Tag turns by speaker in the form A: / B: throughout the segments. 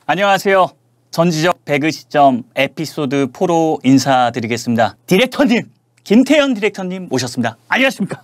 A: 안녕하세요. 전지적 배그 시점 에피소드 4로 인사드리겠습니다. 디렉터님, 김태현 디렉터님 모셨습니다. 안녕하십니까?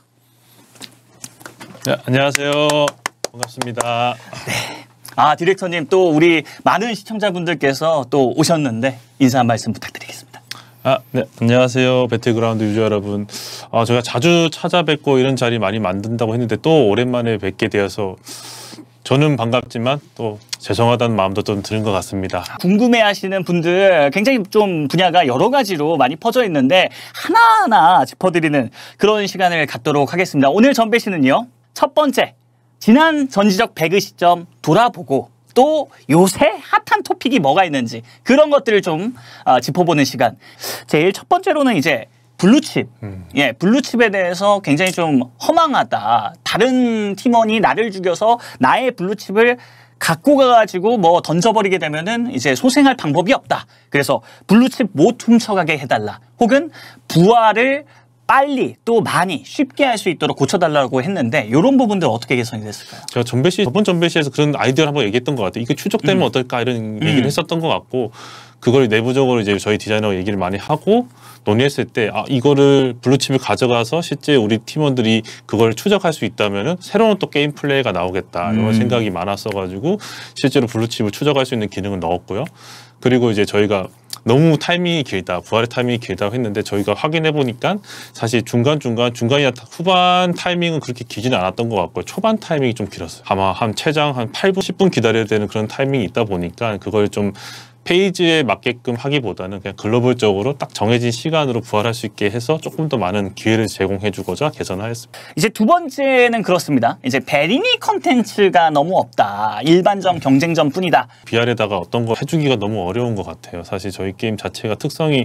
B: 네, 안녕하세요. 반갑습니다.
A: 네. 디렉터님 또 우리 많은 시청자분들께서 또 오셨는데 인사 한 말씀 부탁드리겠습니다.
B: 네, 안녕하세요. 배틀그라운드 유저 여러분. 제가 자주 찾아뵙고 이런 자리 많이 만든다고 했는데 또 오랜만에 뵙게 되어서 저는 반갑지만 또 죄송하다는 마음도 좀 드는 것 같습니다.
A: 궁금해하시는 분들 굉장히 좀 분야가 여러 가지로 많이 퍼져 있는데 하나하나 짚어드리는 그런 시간을 갖도록 하겠습니다. 오늘 전배시는요. 첫 번째, 지난 전지적 배그 시점 돌아보고 또 요새 핫한 토픽이 뭐가 있는지 그런 것들을 좀 짚어보는 시간. 제일 첫 번째로는 이제 블루칩. 예, 블루칩에 대해서 굉장히 좀 허망하다. 다른 팀원이 나를 죽여서 나의 블루칩을 갖고 가가지고 뭐 던져버리게 되면은 이제 소생할 방법이 없다. 그래서 블루칩 못 훔쳐가게 해달라. 혹은 부활을 빨리 또 많이 쉽게 할 수 있도록 고쳐달라고 했는데 이런 부분들 어떻게 개선이 됐을까요?
B: 제가 저번 전배시에서 그런 아이디어를 한번 얘기했던 것 같아요. 이게 추적되면 어떨까 이런 얘기를 했었던 것 같고 그걸 내부적으로 이제 저희 디자이너가 얘기를 많이 하고 논의했을 때 이거를 블루칩을 가져가서 실제 우리 팀원들이 그걸 추적할 수 있다면은 새로운 또 게임 플레이가 나오겠다 이런 생각이 많았어가지고 실제로 블루칩을 추적할 수 있는 기능을 넣었고요. 그리고 이제 저희가 너무 타이밍이 길다, 부활의 타이밍이 길다고 했는데 저희가 확인해 보니까 사실 중간이나 후반 타이밍은 그렇게 길지는 않았던 것 같고요. 초반 타이밍이 좀 길었어요. 아마 최장 한 8분, 10분 기다려야 되는 그런 타이밍이 있다 보니까 그걸 좀 페이지에 맞게끔 하기보다는 그냥 글로벌적으로 딱 정해진 시간으로 부활할 수 있게 해서 조금 더 많은 기회를 제공해주고자 개선하였습니다.
A: 이제 두 번째는 그렇습니다. 이제 베리니 컨텐츠가 너무 없다. 일반전 경쟁전 뿐이다.
B: BR에다가 어떤 거 해주기가 너무 어려운 것 같아요. 사실 저희 게임 자체가 특성이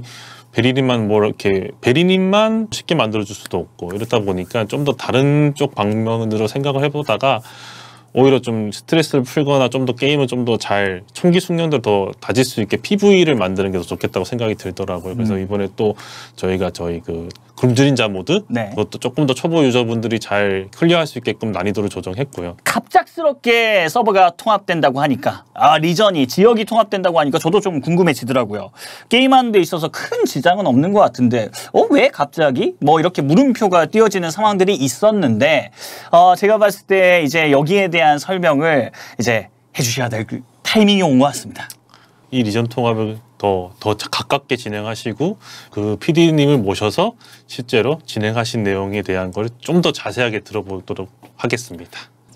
B: 베리님만 쉽게 만들어줄 수도 없고 이렇다 보니까 좀 더 다른 쪽 방면으로 생각을 해보다가 오히려 좀 스트레스를 풀거나 좀 더 게임을 좀 더 잘 총기 숙련도 더 다질 수 있게 PV를 만드는 게 더 좋겠다고 생각이 들더라고요. 그래서 이번에 또 저희가 그 굶주린자 모드 그것도 조금 더 초보 유저분들이 잘 클리어할 수 있게끔 난이도를 조정했고요.
A: 갑작스럽게 서버가 통합된다고 하니까 리전이 지역이 통합된다고 하니까 저도 좀 궁금해지더라고요. 게임하는 데 있어서 큰 지장은 없는 것 같은데 왜 갑자기 뭐 이렇게 물음표가 띄어지는 상황들이 있었는데 제가 봤을 때 이제 여기에 대한 설명을 이제 해주셔야 될 타이밍이 온 것 같습니다.
B: 이 리전 통합을 더 가깝게 진행하시고 그 PD님을 모셔서 실제로 진행하신 내용에 대한 걸 좀 더 자세하게 들어보도록 하겠습니다.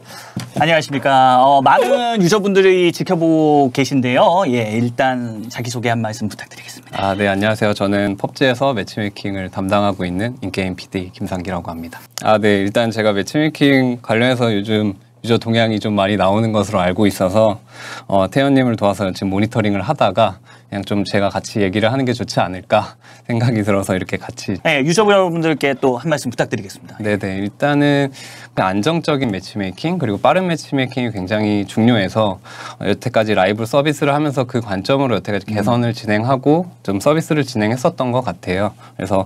A: 안녕하십니까. 많은 유저분들이 지켜보고 계신데요. 예, 일단 자기소개 한 말씀 부탁드리겠습니다.
C: 네, 안녕하세요. 저는 펍지에서 매치메이킹을 담당하고 있는 인게임 PD 김상기라고 합니다. 네, 일단 제가 매치메이킹 관련해서 요즘 유저 동향이 좀 많이 나오는 것으로 알고 있어서 태연님을 도와서 지금 모니터링을 하다가 그냥 좀 제가 같이 얘기를 하는 게 좋지 않을까 생각이 들어서 이렇게 같이
A: 유저 여러분들께 또 한 말씀 부탁드리겠습니다.
C: 네네, 일단은 안정적인 매치메이킹 그리고 빠른 매치메이킹이 굉장히 중요해서 여태까지 라이브 서비스를 하면서 그 관점으로 여태까지 개선을 진행하고 좀 서비스를 진행했었던 것 같아요. 그래서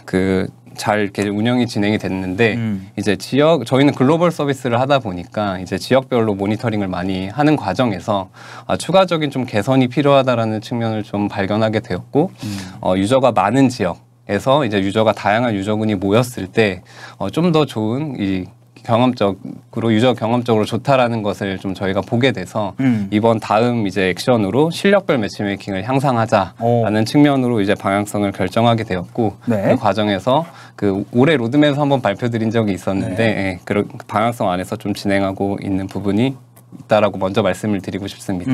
C: 잘 이렇게 운영이 진행이 됐는데 이제 저희는 글로벌 서비스를 하다 보니까 이제 지역별로 모니터링을 많이 하는 과정에서 추가적인 좀 개선이 필요하다라는 측면을 좀 발견하게 되었고 유저가 많은 지역에서 이제 다양한 유저군이 모였을 때 좀 더 좋은 유저 경험적으로 좋다라는 것을 좀 저희가 보게 돼서 이번 다음 이제 액션으로 실력별 매치메이킹을 향상하자라는 측면으로 이제 방향성을 결정하게 되었고 그 과정에서 올해 로드맵에서 한번 발표드린 적이 있었는데 그 방향성 안에서 좀 진행하고 있는 부분이 있다라고 먼저 말씀을 드리고 싶습니다.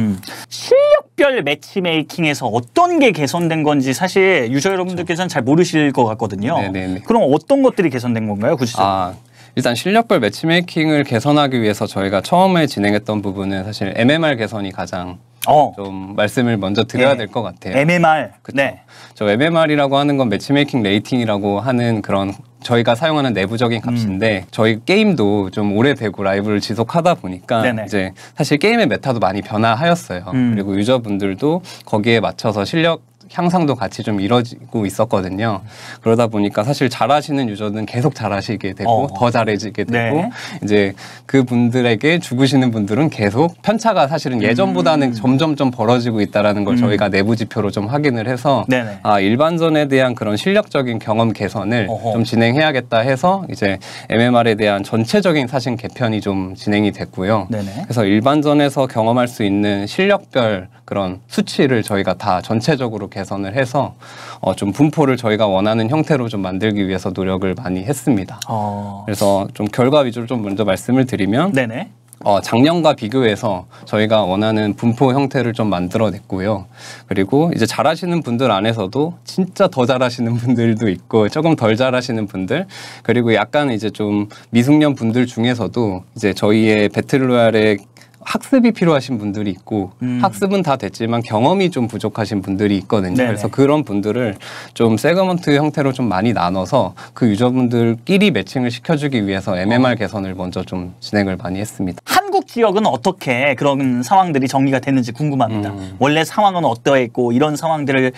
A: 실력별 매치메이킹에서 어떤 게 개선된 건지 사실 유저 여러분들께서는 잘 모르실 것 같거든요.
C: 네네네.
A: 그럼 어떤 것들이 개선된 건가요? 구체적으로?
C: 일단 실력별 매치메이킹을 개선하기 위해서 저희가 처음에 진행했던 부분은 사실 MMR 개선이 가장 좀 말씀을 먼저 드려야 될 것 같아요.
A: MMR.
C: 그쵸? 네. 저 MMR이라고 하는 건 매치메이킹 레이팅이라고 하는 그런 저희가 사용하는 내부적인 값인데 저희 게임도 좀 오래되고 라이브를 지속하다 보니까 이제 사실 게임의 메타도 많이 변화하였어요. 그리고 유저분들도 거기에 맞춰서 향상도 같이 좀 이뤄지고 있었거든요. 그러다 보니까 사실 잘하시는 유저는 계속 잘하시게 되고 더 잘해지게 되고
A: 네.
C: 이제 그분들에게 죽으시는 분들은 계속 편차가 사실은 예전보다는 점점점 벌어지고 있다라는 걸 저희가 내부 지표로 좀 확인을 해서
A: 네네.
C: 아, 일반전에 대한 그런 실력적인 경험 개선을 좀 진행해야겠다 해서 이제 MMR에 대한 전체적인 사실 개편이 좀 진행이 됐고요.
A: 네네.
C: 그래서 일반전에서 경험할 수 있는 실력별 그런 수치를 저희가 다 전체적으로 개선을 해서 좀 분포를 저희가 원하는 형태로 좀 만들기 위해서 노력을 많이 했습니다. 그래서 좀 결과 위주로 좀 먼저 말씀을 드리면
A: 네네.
C: 작년과 비교해서 저희가 원하는 분포 형태를 좀 만들어냈고요. 그리고 이제 잘하시는 분들 안에서도 진짜 더 잘하시는 분들도 있고 조금 덜 잘하시는 분들, 그리고 약간 이제 좀 미숙년 분들 중에서도 이제 저희의 배틀로얄에 학습이 필요하신 분들이 있고 학습은 다 됐지만 경험이 좀 부족하신 분들이 있거든요.
A: 네네.
C: 그래서 그런 분들을 좀 세그먼트 형태로 좀 많이 나눠서 그 유저분들끼리 매칭을 시켜주기 위해서 MMR 개선을 먼저 좀 진행을 많이 했습니다.
A: 한국 지역은 어떻게 그런 상황들이 정리가 됐는지 궁금합니다. 원래 상황은 어떠했고 이런 상황들을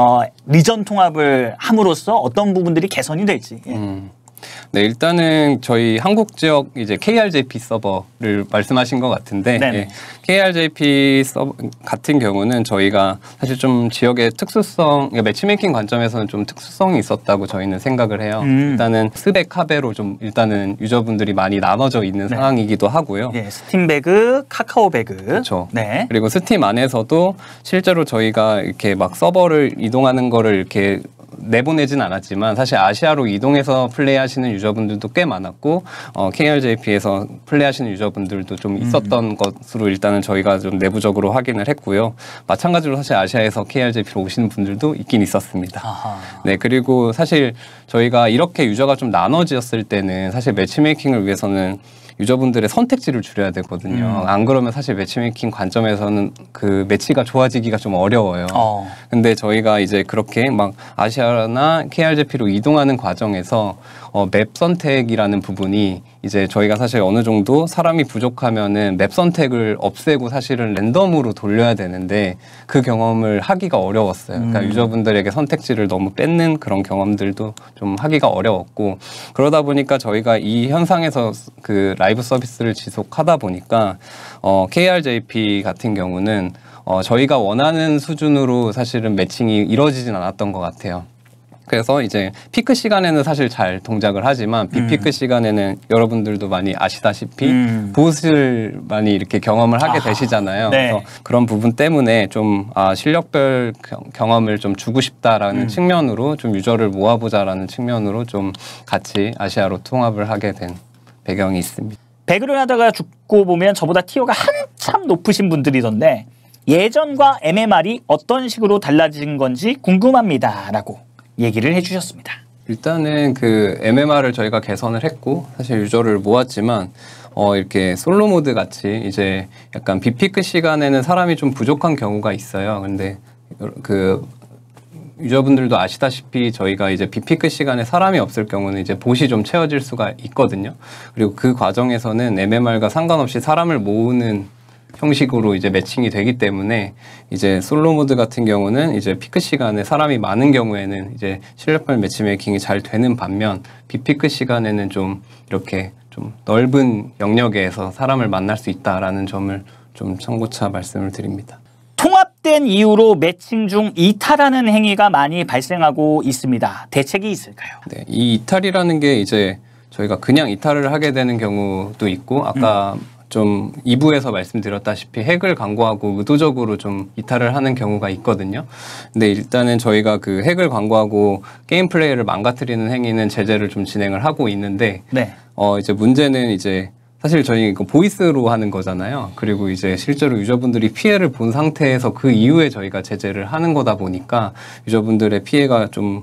A: 리전 통합을 함으로써 어떤 부분들이 개선이 될지. 예.
C: 네, 일단은 저희 한국 지역 이제 KRJP 서버를 말씀하신 것 같은데 예, KRJP 서버 같은 경우는 저희가 사실 좀 지역의 특수성, 매치메이킹 관점에서는 좀 특수성이 있었다고 저희는 생각을 해요. 일단은 스백 하베로 좀 일단은 유저분들이 많이 나눠져 있는 상황이기도 하고요.
A: 예, 스팀 배그, 카카오 배그.
C: 그렇죠.
A: 네.
C: 그리고 스팀 안에서도 실제로 저희가 이렇게 막 서버를 이동하는 거를 이렇게 내보내진 않았지만 사실 아시아로 이동해서 플레이하시는 유저분들도 꽤 많았고 KRJP에서 플레이하시는 유저분들도 좀 있었던 것으로 일단은 저희가 좀 내부적으로 확인을 했고요. 마찬가지로 사실 아시아에서 KRJP로 오시는 분들도 있긴 있었습니다.
A: 아하.
C: 네, 그리고 사실 저희가 이렇게 유저가 좀 나눠졌을 때는 사실 매치메이킹을 위해서는 유저분들의 선택지를 줄여야 되거든요. 안 그러면 사실 매치메이킹 관점에서는 그 매치가 좋아지기가 좀 어려워요. 근데 저희가 이제 그렇게 막 아시아나 KRJP로 이동하는 과정에서 맵 선택이라는 부분이 이제 저희가 사실 어느 정도 사람이 부족하면은 맵 선택을 없애고 사실은 랜덤으로 돌려야 되는데 그 경험을 하기가 어려웠어요. 그러니까 유저분들에게 선택지를 너무 뺏는 그런 경험들도 좀 하기가 어려웠고, 그러다 보니까 저희가 이 현상에서 그 라이브 서비스를 지속하다 보니까 KRJP 같은 경우는 저희가 원하는 수준으로 사실은 매칭이 이루어지진 않았던 것 같아요. 그래서 이제 피크 시간에는 사실 잘 동작을 하지만 비피크 시간에는 여러분들도 많이 아시다시피 보스를 많이 이렇게 경험을 하게 되시잖아요.
A: 네.
C: 그래서 그런 부분 때문에 좀 실력별 경험을 좀 주고 싶다라는 측면으로 좀 유저를 모아보자라는 측면으로 좀 같이 아시아로 통합을 하게 된 배경이 있습니다.
A: 배그를 하다가 죽고 보면 저보다 티어가 한참 높으신 분들이던데 예전과 MMR이 어떤 식으로 달라진 건지 궁금합니다 라고 얘기를 해주셨습니다.
C: 일단은 그 MMR을 저희가 개선을 했고 사실 유저를 모았지만 이렇게 솔로 모드 같이 이제 약간 비피크 시간에는 사람이 좀 부족한 경우가 있어요. 근데 그 유저분들도 아시다시피 저희가 이제 비피크 시간에 사람이 없을 경우는 이제 봇이 좀 채워질 수가 있거든요. 그리고 그 과정에서는 MMR과 상관없이 사람을 모으는 형식으로 이제 매칭이 되기 때문에 이제 솔로 모드 같은 경우는 이제 피크 시간에 사람이 많은 경우에는 이제 실력별 매치메이킹이 잘 되는 반면 비피크 시간에는 좀 이렇게 좀 넓은 영역에서 사람을 만날 수 있다라는 점을 좀 참고차 말씀을 드립니다.
A: 통합된 이후로 매칭 중 이탈하는 행위가 많이 발생하고 있습니다. 대책이 있을까요?
C: 네, 이 이탈이라는 게 이제 저희가 그냥 이탈을 하게 되는 경우도 있고 아까 좀 2부에서 말씀드렸다시피 핵을 강구하고 의도적으로 좀 이탈을 하는 경우가 있거든요. 근데 일단은 저희가 그 핵을 강구하고 게임 플레이를 망가뜨리는 행위는 제재를 좀 진행을 하고 있는데
A: 네.
C: 이제 문제는 이제 사실 저희 이거 보이스로 하는 거잖아요. 그리고 이제 실제로 유저분들이 피해를 본 상태에서 그 이후에 저희가 제재를 하는 거다 보니까 유저분들의 피해가 좀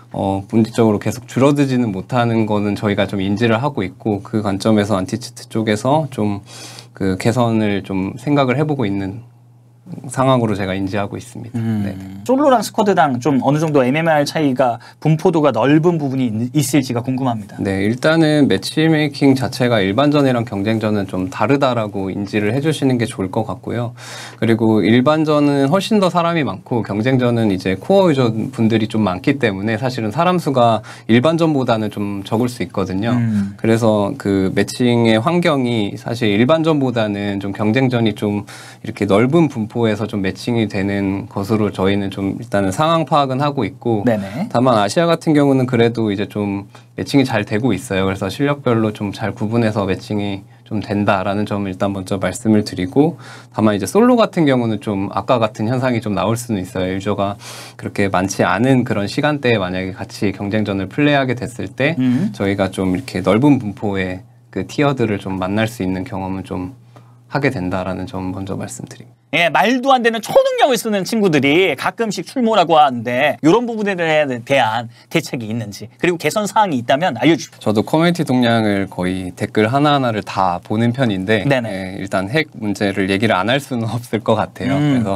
C: 본질적으로 계속 줄어들지는 못하는 거는 저희가 좀 인지를 하고 있고 그 관점에서 안티치트 쪽에서 좀 그 개선을 좀 생각을 해보고 있는 상황으로 제가 인지하고 있습니다. 네.
A: 솔로랑 스쿼드당 좀 어느 정도 MMR 차이가 분포도가 넓은 부분이 있을지가 궁금합니다.
C: 네, 일단은 매치메이킹 자체가 일반전이랑 경쟁전은 좀 다르다라고 인지를 해주시는 게 좋을 것 같고요. 그리고 일반전은 훨씬 더 사람이 많고 경쟁전은 이제 코어 유저 분들이 좀 많기 때문에 사실은 사람 수가 일반전보다는 좀 적을 수 있거든요. 그래서 그 매칭의 환경이 사실 일반전보다는 좀 경쟁전이 좀 이렇게 넓은 분포에서 좀 매칭이 되는 것으로 저희는 좀 일단은 상황 파악은 하고 있고,
A: 네네.
C: 다만 아시아 같은 경우는 그래도 이제 좀 매칭이 잘 되고 있어요. 그래서 실력별로 좀 잘 구분해서 매칭이 좀 된다라는 점을 일단 먼저 말씀을 드리고, 다만 이제 솔로 같은 경우는 좀 아까 같은 현상이 좀 나올 수는 있어요. 유저가 그렇게 많지 않은 그런 시간대에 만약에 같이 경쟁전을 플레이하게 됐을 때 저희가 좀 이렇게 넓은 분포의 그 티어들을 좀 만날 수 있는 경험은 좀 하게 된다라는 점 먼저 말씀드립니다.
A: 예, 말도 안 되는 초능력을 쓰는 친구들이 가끔씩 출몰하고 하는데 이런 부분에 대한 대책이 있는지, 그리고 개선 사항이 있다면 알려주십시오.
C: 저도 커뮤니티 동향을 거의 댓글 하나하나를 다 보는 편인데,
A: 네네.
C: 일단 핵 문제를 얘기를 안 할 수는 없을 것 같아요. 그래서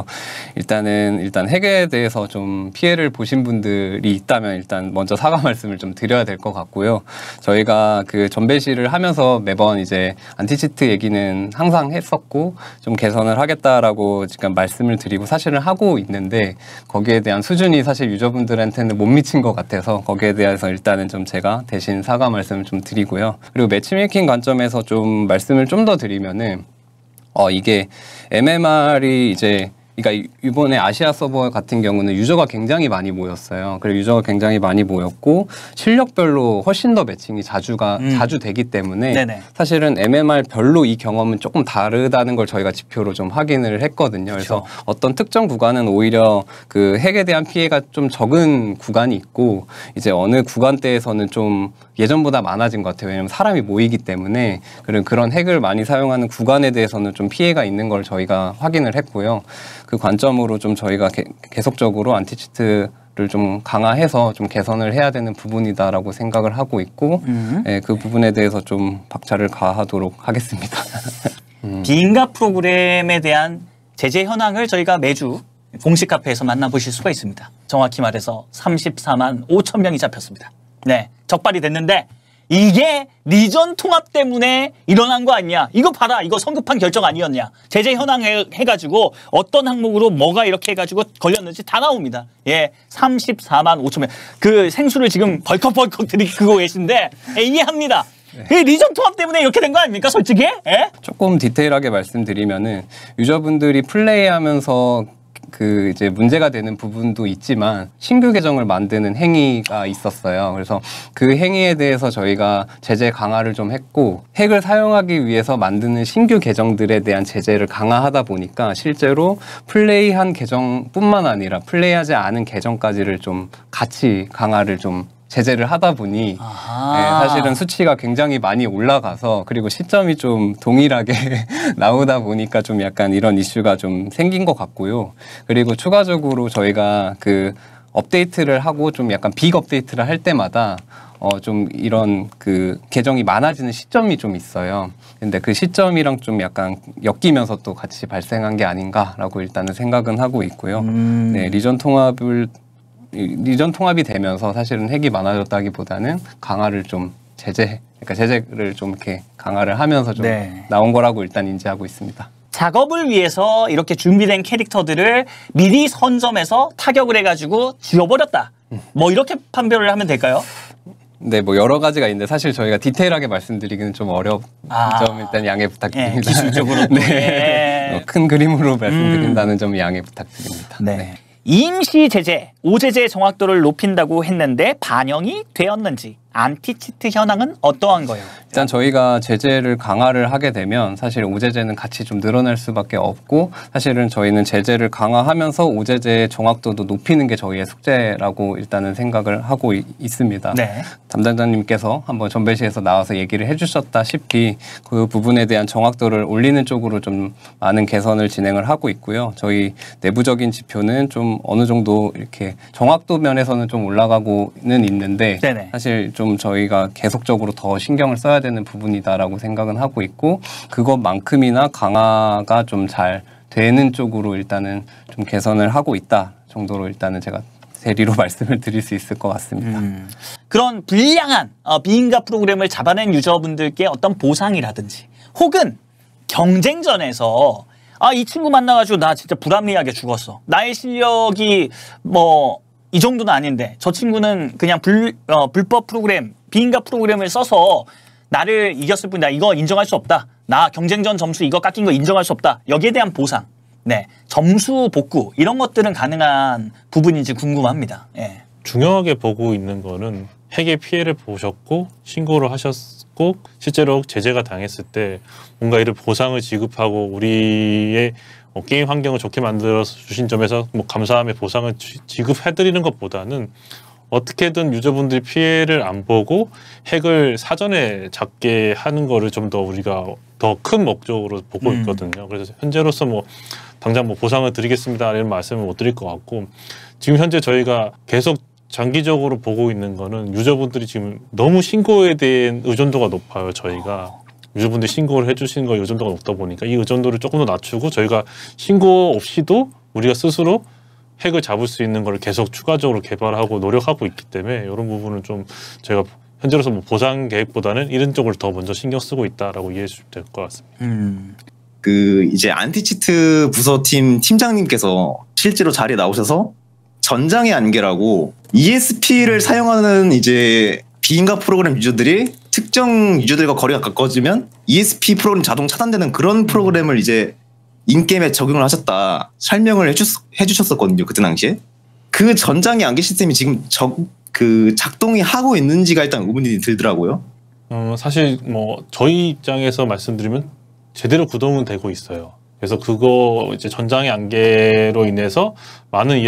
C: 일단 핵에 대해서 좀 피해를 보신 분들이 있다면 일단 먼저 사과 말씀을 좀 드려야 될 것 같고요. 저희가 그 전배시를 하면서 매번 이제 안티치트 얘기는 항상 했었고 좀 개선을 하겠다라고 지금 말씀을 드리고 사실은 하고 있는데, 거기에 대한 수준이 사실 유저분들한테는 못 미친 것 같아서 거기에 대해서 일단은 좀 제가 대신 사과 말씀을 좀 드리고요. 그리고 매치메이킹 관점에서 좀 말씀을 좀 더 드리면은 이게 MMR이 이제, 그러니까 이번에 아시아 서버 같은 경우는 유저가 굉장히 많이 모였어요. 그리고 유저가 굉장히 많이 모였고 실력별로 훨씬 더 매칭이 자주 되기 때문에
A: 네네.
C: 사실은 MMR 별로 이 경험은 조금 다르다는 걸 저희가 지표로 좀 확인을 했거든요. 그래서
A: 그렇죠.
C: 어떤 특정 구간은 오히려 그 핵에 대한 피해가 좀 적은 구간이 있고, 이제 어느 구간대에서는 좀 예전보다 많아진 것 같아요. 왜냐하면 사람이 모이기 때문에. 그리고 그런 핵을 많이 사용하는 구간에 대해서는 좀 피해가 있는 걸 저희가 확인을 했고요. 그 관점으로 좀 저희가 계속적으로 안티치트를 좀 강화해서 좀 개선을 해야 되는 부분이다라고 생각을 하고 있고, 그 부분에 대해서 좀 박차를 가하도록 하겠습니다.
A: 비인가 프로그램에 대한 제재 현황을 저희가 매주 공식 카페에서 만나보실 수가 있습니다. 정확히 말해서 34만 5천 명이 잡혔습니다. 네, 적발이 됐는데 이게 리전 통합 때문에 일어난 거 아니냐? 이거 봐라, 이거 성급한 결정 아니었냐? 제재 현황 해가지고 어떤 항목으로 뭐가 이렇게 해가지고 걸렸는지 다 나옵니다. 예, 34만 5천 명. 그 생수를 지금 벌컥벌컥 들이키고 계신데, 이해합니다. 이 리전 통합 때문에 이렇게 된 거 아닙니까, 솔직히? 예?
C: 조금 디테일하게 말씀드리면은 유저분들이 플레이하면서 그 이제 문제가 되는 부분도 있지만 신규 계정을 만드는 행위가 있었어요. 그래서 그 행위에 대해서 저희가 제재 강화를 좀 했고, 핵을 사용하기 위해서 만드는 신규 계정들에 대한 제재를 강화하다 보니까 실제로 플레이한 계정뿐만 아니라 플레이하지 않은 계정까지를 좀 같이 강화를 좀 제재를 하다 보니 사실은 수치가 굉장히 많이 올라가서, 그리고 시점이 좀 동일하게 나오다 보니까 좀 약간 이런 이슈가 좀 생긴 것 같고요. 그리고 추가적으로 저희가 그 업데이트를 하고 좀 약간 빅 업데이트를 할 때마다 좀 이런 그 계정이 많아지는 시점이 좀 있어요. 근데 그 시점이랑 좀 약간 엮이면서 또 같이 발생한 게 아닌가라고 일단은 생각은 하고 있고요. 네, 리전 통합이 되면서 사실은 핵이 많아졌다기보다는 강화를 좀 그러니까 제재를 좀 이렇게 강화를 하면서 좀 나온 거라고 일단 인지하고 있습니다.
A: 작업을 위해서 이렇게 준비된 캐릭터들을 미리 선점해서 타격을 해가지고 지워버렸다. 뭐 이렇게 판별을 하면 될까요?
C: 네, 뭐 여러 가지가 있는데 사실 저희가 디테일하게 말씀드리기는 좀 어렵 점 일단 양해 부탁드립니다.
A: 기술적으로
C: 네. 큰 그림으로 말씀드린다는 점 양해 부탁드립니다.
A: 네. 임시 제재, 오제재 정확도를 높인다고 했는데 반영이 되었는지, 안티치트 현황은 어떠한 거예요?
C: 일단 저희가 제재를 강화를 하게 되면 사실 오제재는 같이 좀 늘어날 수밖에 없고, 사실은 저희는 제재를 강화하면서 오제재의 정확도도 높이는 게 저희의 숙제라고 일단은 생각을 하고 있습니다.
A: 네.
C: 담당자님께서 한번 전배시에서 나와서 얘기를 해주셨다시피 그 부분에 대한 정확도를 올리는 쪽으로 좀 많은 개선을 진행을 하고 있고요. 저희 내부적인 지표는 좀 어느 정도 이렇게 정확도 면에서는 좀 올라가고는 있는데,
A: 네네.
C: 사실 좀 저희가 계속적으로 더 신경을 써야 되는 부분이다라고 생각은 하고 있고, 그것만큼이나 강화가 좀 잘 되는 쪽으로 일단은 좀 개선을 하고 있다 정도로 일단은 제가 대리로 말씀을 드릴 수 있을 것 같습니다.
A: 그런 불량한 비인가 프로그램을 잡아낸 유저분들께 어떤 보상이라든지 혹은 경쟁전에서 이 친구 만나가지고 나 진짜 불합리하게 죽었어. 나의 실력이 뭐 이 정도는 아닌데 저 친구는 그냥 불법 프로그램, 비인가 프로그램을 써서 나를 이겼을 뿐이다. 이거 인정할 수 없다. 나 경쟁전 점수 이거 깎인 거 인정할 수 없다. 여기에 대한 보상, 네, 점수 복구 이런 것들은 가능한 부분인지 궁금합니다. 예.
B: 중요하게 보고 있는 거는 핵의 피해를 보셨고 신고를 하셨고 실제로 제재가 당했을 때 뭔가 이를 보상을 지급하고 우리의 게임 환경을 좋게 만들어 주신 점에서 뭐 감사함의 보상을 지급해드리는 것보다는 어떻게든 유저분들이 피해를 안 보고 핵을 사전에 잡게 하는 거를 좀 더 우리가 더 큰 목적으로 보고 있거든요. 그래서 현재로서 뭐 당장 뭐 보상을 드리겠습니다 이런 말씀을 못 드릴 것 같고 지금 현재 저희가 계속 장기적으로 보고 있는 거는 유저분들이 지금 너무 신고에 대한 의존도가 높아요. 저희가 유저분들이 신고를 해주시는 거 의존도가 높다 보니까 이 의존도를 조금 더 낮추고 저희가 신고 없이도 우리가 스스로 핵을 잡을 수 있는 걸 계속 추가적으로 개발하고 노력하고 있기 때문에 이런 부분은 좀 저희가 현재로서 뭐 보상 계획보다는 이런 쪽을 더 먼저 신경 쓰고 있다라고 이해해 주시면 될 것 같습니다.
D: 그 이제 안티치트 부서팀 팀장님께서 실제로 자리에 나오셔서 전장의 안개라고 ESP를 사용하는 이제 비인가 프로그램 유저들이 특정 유저들과 거리가 가까워지면 ESP 프로그램 자동 차단되는 그런 프로그램을 이제 인게임에 적용을 하셨다 설명을 해주셨었거든요. 그때 당시에 그 전장의 안개 시스템이 지금 작동이 하고 있는지가 일단 의문이 들더라고요.
B: 사실 뭐 저희 입장에서 말씀드리면 제대로 구동은 되고 있어요. 그래서 그거 이제 전장의 안개로 인해서 많은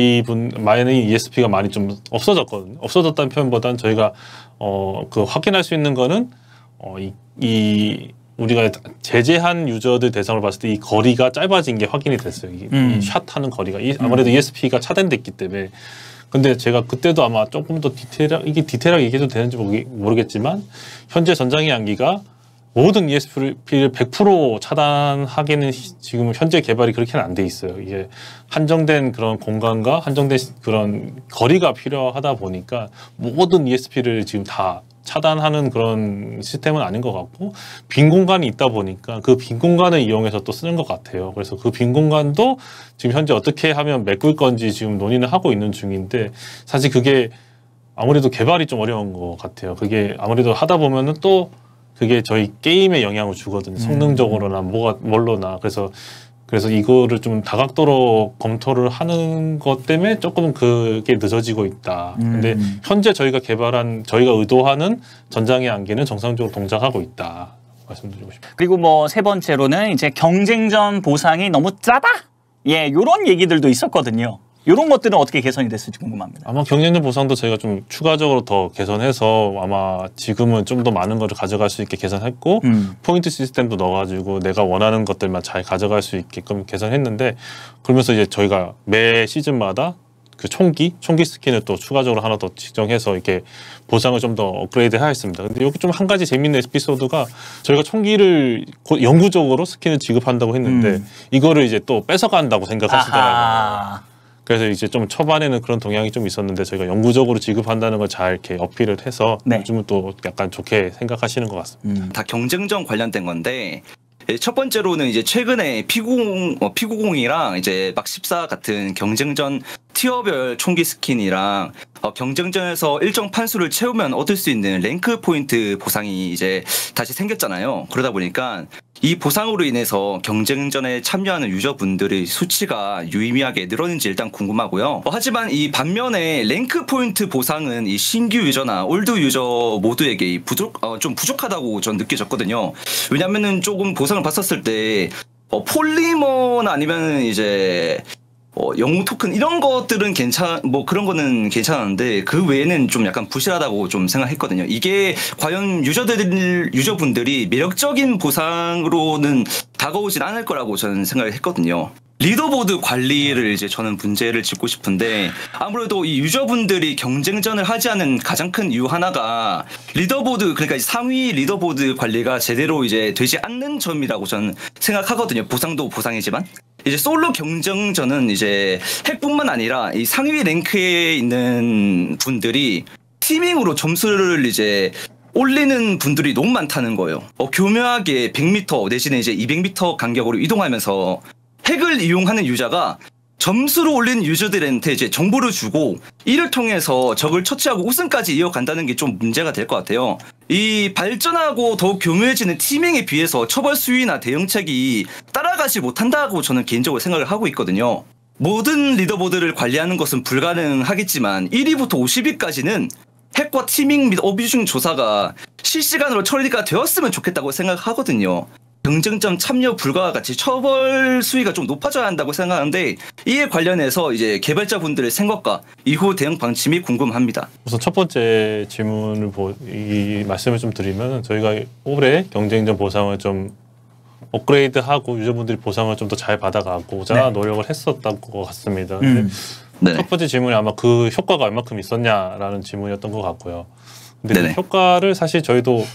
B: ESP가 많이 좀 없어졌거든요. 없어졌다는 표현보다는 저희가 그 확인할 수 있는 거는 우리가 제재한 유저들 대상으로 봤을 때 이 거리가 짧아진 게 확인이 됐어요. 이 샷하는 거리가 아무래도 ESP가 차단됐기 때문에. 근데 제가 그때도 아마 조금 더 디테일하게 얘기해도 되는지 모르겠지만 현재 전장의 안개가 모든 ESP를 100% 차단하기는 지금 현재 개발이 그렇게는 안 돼 있어요. 이게 한정된 그런 공간과 한정된 그런 거리가 필요하다 보니까 모든 ESP를 지금 다 차단하는 그런 시스템은 아닌 것 같고 빈 공간이 있다 보니까 그 빈 공간을 이용해서 또 쓰는 것 같아요. 그래서 그 빈 공간도 지금 현재 어떻게 하면 메꿀 건지 지금 논의는 하고 있는 중인데 사실 그게 아무래도 개발이 좀 어려운 것 같아요. 그게 아무래도 하다 보면은 또 그게 저희 게임에 영향을 주거든요. 성능적으로나 뭘로나. 그래서 이거를 좀 다각도로 검토를 하는 것 때문에 조금 그게 늦어지고 있다. 근데 현재 저희가 의도하는 전장의 안개는 정상적으로 동작하고 있다. 말씀드리고 싶습니다.
A: 그리고 뭐 세 번째로는 이제 경쟁전 보상이 너무 짜다? 예, 요런 얘기들도 있었거든요. 이런 것들은 어떻게 개선이 됐을지 궁금합니다.
B: 아마 경쟁전 보상도 저희가 좀 추가적으로 더 개선해서 아마 지금은 좀 더 많은 것을 가져갈 수 있게 개선했고 포인트 시스템도 넣어가지고 내가 원하는 것들만 잘 가져갈 수 있게끔 개선했는데 그러면서 이제 저희가 매 시즌마다 그 총기 스킨을 또 추가적으로 하나 더 지정해서 이렇게 보상을 좀 더 업그레이드 해야 했습니다. 근데 여기 좀 한 가지 재밌는 에피소드가 저희가 총기를 영구적으로 스킨을 지급한다고 했는데 이거를 이제 또 뺏어간다고 생각하시더라고요. 그래서 이제 좀 초반에는 그런 동향이 좀 있었는데 저희가 영구적으로 지급한다는 걸 잘 이렇게 어필을 해서 요즘은 또 약간 좋게 생각하시는 것 같습니다.
E: 다 경쟁전 관련된 건데 첫 번째로는 이제 최근에 P90이랑 이제 막 14 같은 경쟁전 티어별 총기 스킨이랑 경쟁전에서 일정 판수를 채우면 얻을 수 있는 랭크 포인트 보상이 이제 다시 생겼잖아요. 그러다 보니까 이 보상으로 인해서 경쟁전에 참여하는 유저분들의 수치가 유의미하게 늘었는지 일단 궁금하고요. 하지만 이 반면에 랭크 포인트 보상은 이 신규 유저나 올드 유저 모두에게 좀 부족하다고 전 느껴졌거든요. 왜냐면은 조금 보상을 봤었을 때 폴리머나 아니면 이제 영웅 토큰 이런 것들은 그런 거는 괜찮았는데 그 외에는 좀 약간 부실하다고 좀 생각했거든요. 이게 과연 유저분들이 매력적인 보상으로는 다가오진 않을 거라고 저는 생각을 했거든요. 리더보드 관리를 이제 저는 문제를 짚고 싶은데 아무래도 이 유저분들이 경쟁전을 하지 않은 가장 큰 이유 하나가 그러니까 상위 리더보드 관리가 제대로 이제 되지 않는 점이라고 저는 생각하거든요. 보상도 보상이지만. 이제 솔로 경쟁전은 이제 핵뿐만 아니라 이 상위 랭크에 있는 분들이 티밍으로 점수를 이제 올리는 분들이 너무 많다는 거예요. 교묘하게 100m 내지는 이제 200m 간격으로 이동하면서 핵을 이용하는 유저가 점수를 올린 유저들한테 이제 정보를 주고 이를 통해서 적을 처치하고 우승까지 이어간다는 게 좀 문제가 될 것 같아요. 이 발전하고 더욱 교묘해지는 티밍에 비해서 처벌 수위나 대응책이 따라가지 못한다고 저는 개인적으로 생각을 하고 있거든요. 모든 리더보드를 관리하는 것은 불가능하겠지만 1위부터 50위까지는 핵과 티밍 및 어뷰징 조사가 실시간으로 처리가 되었으면 좋겠다고 생각하거든요. 경쟁점 참여 불가와 같이 처벌 수위가 좀 높아져야 한다고 생각하는데 이에 관련해서 이제 개발자분들의 생각과 이후 대응 방침이 궁금합니다.
B: 우선 첫 번째 질문을 이 말씀을 좀 드리면 저희가 올해 경쟁전 보상을 좀 업그레이드하고 유저분들이 보상을 좀 더 잘 받아가고자 노력을 했었던 것 같습니다. 근데 첫 번째 질문이 아마 그 효과가 얼마큼 있었냐라는 질문이었던 것 같고요. 근데 그 효과를 사실 저희도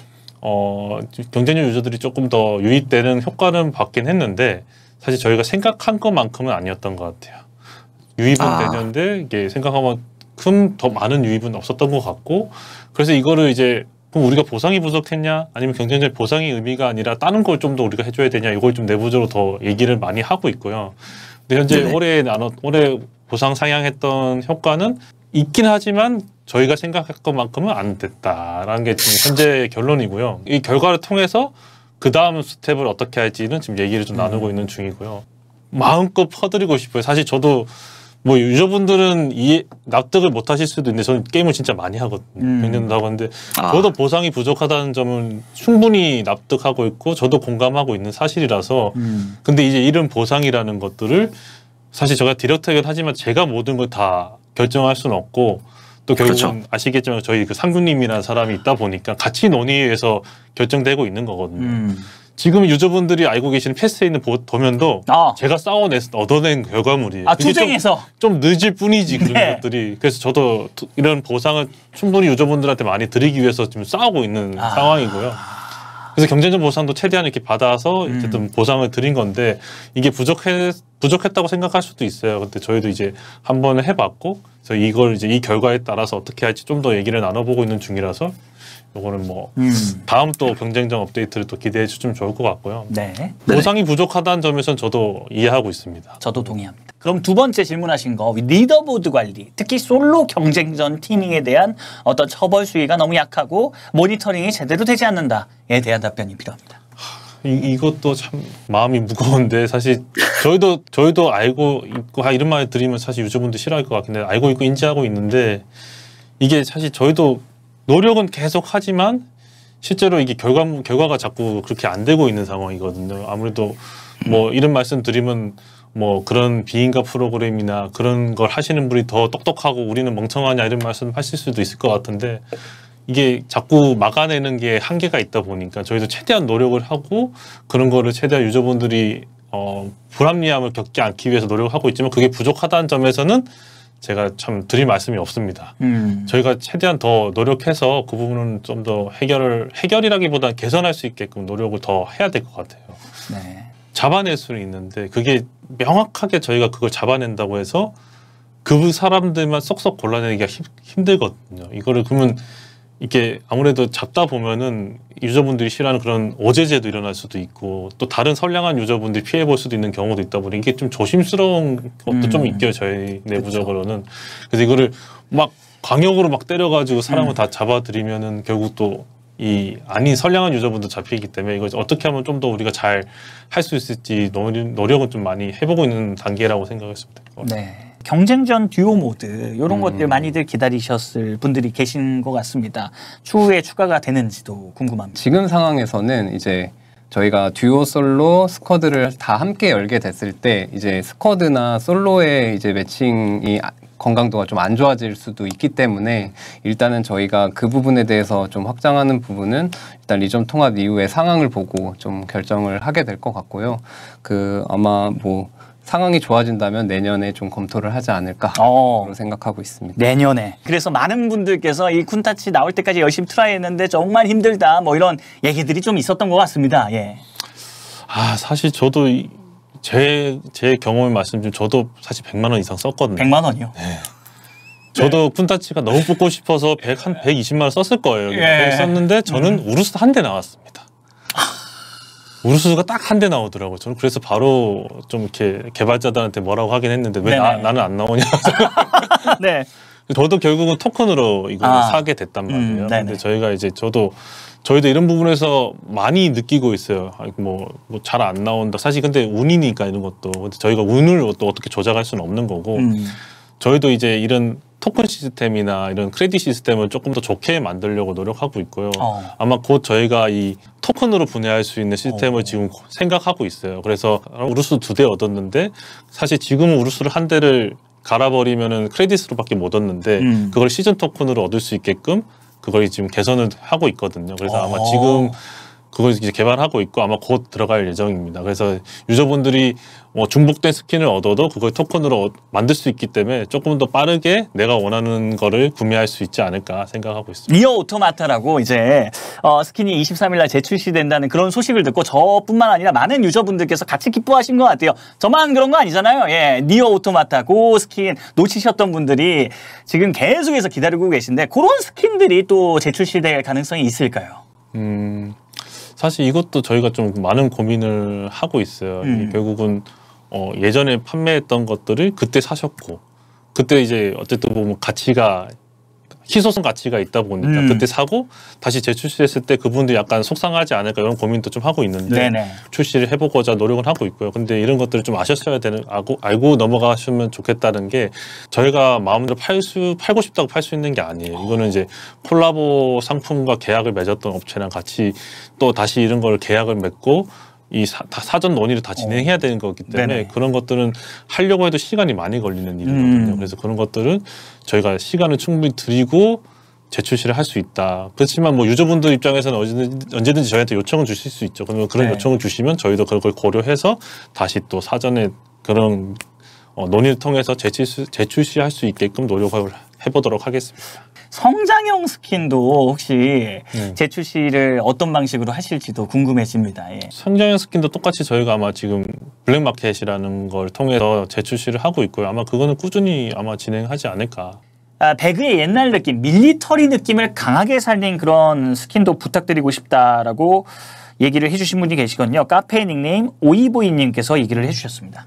B: 경쟁력 유저들이 조금 더 유입되는 효과는 받긴 했는데 사실 저희가 생각한 것만큼은 아니었던 것 같아요. 유입은 되는데 이게 생각한 만큼 더 많은 유입은 없었던 것 같고 그래서 이거를 이제 그럼 우리가 보상이 부족했냐 아니면 경쟁력 보상이 의미가 아니라 다른 걸 좀 더 우리가 해줘야 되냐 이걸 좀 내부적으로 더 얘기를 많이 하고 있고요. 근데 현재 올해 보상 상향했던 효과는 있긴 하지만 저희가 생각할 것만큼은 안 됐다라는 게 지금 현재 결론이고요. 이 결과를 통해서 그 다음 스텝을 어떻게 할지는 지금 얘기를 좀 나누고 있는 중이고요. 마음껏 퍼드리고 싶어요. 사실 저도 뭐 유저분들은 납득을 못 하실 수도 있는데 저는 게임을 진짜 많이 하거든요. 경쟁도 하고 하는데 저도 보상이 부족하다는 점은 충분히 납득하고 있고 저도 공감하고 있는 사실이라서 근데 이제 이런 보상이라는 것들을 사실 제가 디렉터긴 하지만 제가 모든 걸 다 결정할 수는 없고 또 결국은 아시겠지만 저희 그 상규님이라는 사람이 있다 보니까 같이 논의해서 결정되고 있는 거거든요. 지금 유저분들이 알고 계시는 패스에 있는 도면도 제가 얻어낸 결과물이에요.
A: 투쟁에서
B: 좀 늦을 뿐이지 그런 것들이. 그래서 저도 이런 보상을 충분히 유저분들한테 많이 드리기 위해서 지금 싸우고 있는 상황이고요. 그래서 경쟁전 보상도 최대한 이렇게 받아서 어쨌든 보상을 드린 건데 이게 부족했다고 생각할 수도 있어요. 근데 저희도 이제 한 번을 해봤고 그래서 이걸 이제 이 결과에 따라서 어떻게 할지 좀 더 얘기를 나눠보고 있는 중이라서 요거는 뭐 다음 또 경쟁전 업데이트를 또 기대해 주시면 좋을 것 같고요. 보상이 부족하다는 점에서는 저도 이해하고 있습니다.
A: 저도 동의합니다. 그럼 두 번째 질문하신 거 리더보드 관리, 특히 솔로 경쟁전 티밍에 대한 어떤 처벌 수위가 너무 약하고 모니터링이 제대로 되지 않는다에 대한 답변이 필요합니다.
B: 이것도 참 마음이 무거운데 사실 저희도 알고 있고 이런 말 드리면 사실 유저분들 싫어할 것 같은데 알고 있고 인지하고 있는데 이게 사실 저희도 노력은 계속 하지만 실제로 이게 결과가 자꾸 그렇게 안 되고 있는 상황이거든요. 아무래도 뭐 이런 말씀 드리면 뭐 그런 비인가 프로그램이나 그런 걸 하시는 분이 더 똑똑하고 우리는 멍청하냐 이런 말씀 하실 수도 있을 것 같은데 이게 자꾸 막아내는 게 한계가 있다 보니까 저희도 최대한 노력을 하고 그런 거를 최대한 유저분들이 불합리함을 겪지 않기 위해서 노력을 하고 있지만 그게 부족하다는 점에서는 제가 참 드릴 말씀이 없습니다. 저희가 최대한 더 노력해서 그 부분은 좀 더 해결이라기보다는 개선할 수 있게끔 노력을 더 해야 될 것 같아요. 잡아낼 수는 있는데 그게 명확하게 저희가 그걸 잡아낸다고 해서 그 사람들만 쏙쏙 골라내기가 힘들거든요. 이거를 그러면 이게 아무래도 잡다 보면은 유저분들이 싫어하는 그런 오제제도 일어날 수도 있고 또 다른 선량한 유저분들이 피해볼 수도 있는 경우도 있다 보니 이게 좀 조심스러운 것도 좀 있겨요. 저희 내부적으로는. 그래서 이거를 막 광역으로 막 때려가지고 사람을 다 잡아들이면은 결국 또 이 아닌 선량한 유저분도 잡히기 때문에 이걸 어떻게 하면 좀 더 우리가 잘 할 수 있을지 노력은 좀 많이 해보고 있는 단계라고 생각했습니다.
A: 경쟁전 듀오 모드 이런 것들 많이들 기다리셨을 분들이 계신 것 같습니다. 추후에 추가가 되는지도 궁금합니다.
C: 지금 상황에서는 이제 저희가 듀오, 솔로, 스쿼드를 다 함께 열게 됐을 때 이제 스쿼드나 솔로의 이제 매칭이 건강도가 좀 안 좋아질 수도 있기 때문에 일단은 저희가 그 부분에 대해서 좀 확장하는 부분은 일단 리전 통합 이후에 상황을 보고 좀 결정을 하게 될 것 같고요. 아마 뭐 상황이 좋아진다면 내년에 좀 검토를 하지 않을까 생각하고 있습니다.
A: 내년에. 그래서 많은 분들께서 이 쿤타치 나올 때까지 열심히 트라이했는데 정말 힘들다 뭐 이런 얘기들이 좀 있었던 것 같습니다.
B: 사실 저도 제 경험을 말씀드리면 저도 사실 100만 원 이상 썼거든요.
A: 100만 원이요?
B: 저도 쿤타치가 너무 뽑고 싶어서 한 120만 원 썼을 거예요.
A: 예.
B: 썼는데 저는 우르스 한 대 나왔습니다. 우르스가 딱 한 대 나오더라고요. 저는 그래서 바로 좀 이렇게 개발자들한테 뭐라고 하긴 했는데 왜 나는 안 나오냐.
A: 네.
B: 저도 결국은 토큰으로 이걸 사게 됐단 말이에요. 근데 저희가 이제 저희도 이런 부분에서 많이 느끼고 있어요. 뭐 잘 안 나온다. 사실 근데 운이니까 이런 것도. 근데 저희가 운을 또 어떻게 조작할 수는 없는 거고. 저희도 이제 이런 토큰 시스템이나 이런 크레딧 시스템을 조금 더 좋게 만들려고 노력하고 있고요. 아마 곧 저희가 이 토큰으로 분해할 수 있는 시스템을 지금 생각하고 있어요. 그래서 우르스 2대 얻었는데 사실 지금은 우르스를 한 대를 갈아버리면은 크레딧으로밖에 못 얻는데 그걸 시즌 토큰으로 얻을 수 있게끔 그걸 지금 개선을 하고 있거든요. 그래서 아마 지금 그걸 이제 개발하고 있고 아마 곧 들어갈 예정입니다. 그래서 유저분들이 중복된 스킨을 얻어도 그걸 토큰으로 만들 수 있기 때문에 조금 더 빠르게 내가 원하는 거를 구매할 수 있지 않을까 생각하고 있습니다.
A: 니어 오토마타라고 이제 스킨이 23일 날 재출시된다는 그런 소식을 듣고 저뿐만 아니라 많은 유저분들께서 같이 기뻐하신 것 같아요. 저만 그런 거 아니잖아요. 예, 니어 오토마타 고 스킨 놓치셨던 분들이 지금 계속해서 기다리고 계신데 그런 스킨들이 또 재출시될 가능성이 있을까요?
B: 사실 이것도 저희가 좀 많은 고민을 하고 있어요. 결국은 예전에 판매했던 것들을 그때 사셨고 그때 이제 어쨌든 보면 가치가 희소성 가치가 있다 보니까 그때 사고 다시 재출시했을 때 그분들이 약간 속상하지 않을까 이런 고민도 좀 하고 있는데 출시를 해보고자 노력을 하고 있고요. 근데 이런 것들을 좀 아셨어야 되는 알고 넘어가시면 좋겠다는 게 저희가 마음대로 팔고 싶다고 팔 수 있는 게 아니에요. 이거는 이제 콜라보 상품과 계약을 맺었던 업체랑 같이 또 다시 이런 걸 계약을 맺고 이 사전 논의를 다 진행해야 되는 거기 때문에 그런 것들은 하려고 해도 시간이 많이 걸리는 일이거든요. 그래서 그런 것들은 저희가 시간을 충분히 드리고 재출시를 할 수 있다. 그렇지만 뭐 유저분들 입장에서는 언제든지 저희한테 요청을 주실 수 있죠. 그러면 그런 요청을 주시면 저희도 그걸 고려해서 다시 또 사전에 그런 논의를 통해서 재출시할 수 있게끔 노력을 해보도록 하겠습니다.
A: 성장형 스킨도 혹시 재출시를 어떤 방식으로 하실지도 궁금해집니다. 예.
B: 성장형 스킨도 똑같이 저희가 아마 지금 블랙마켓이라는 걸 통해서 재출시를 하고 있고요. 아마 그거는 꾸준히 아마 진행하지 않을까.
A: 배그의 옛날 느낌, 밀리터리 느낌을 강하게 살린 그런 스킨도 부탁드리고 싶다라고 얘기를 해주신 분이 계시거든요. 카페 닉네임 오이보이님께서 얘기를 해주셨습니다.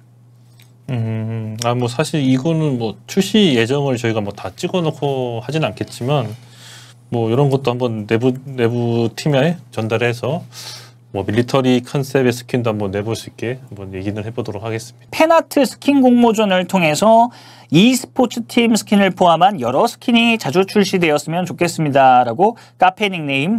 B: 뭐 사실 이거는 뭐 출시 예정을 저희가 뭐 다 찍어놓고 하진 않겠지만 뭐 이런 것도 한번 내부 팀에 전달해서 뭐 밀리터리 컨셉의 스킨도 한번 내볼 수 있게 한번 얘기를 해보도록 하겠습니다.
A: 팬아트 스킨 공모전을 통해서 e스포츠 팀 스킨을 포함한 여러 스킨이 자주 출시되었으면 좋겠습니다라고 카페 닉네임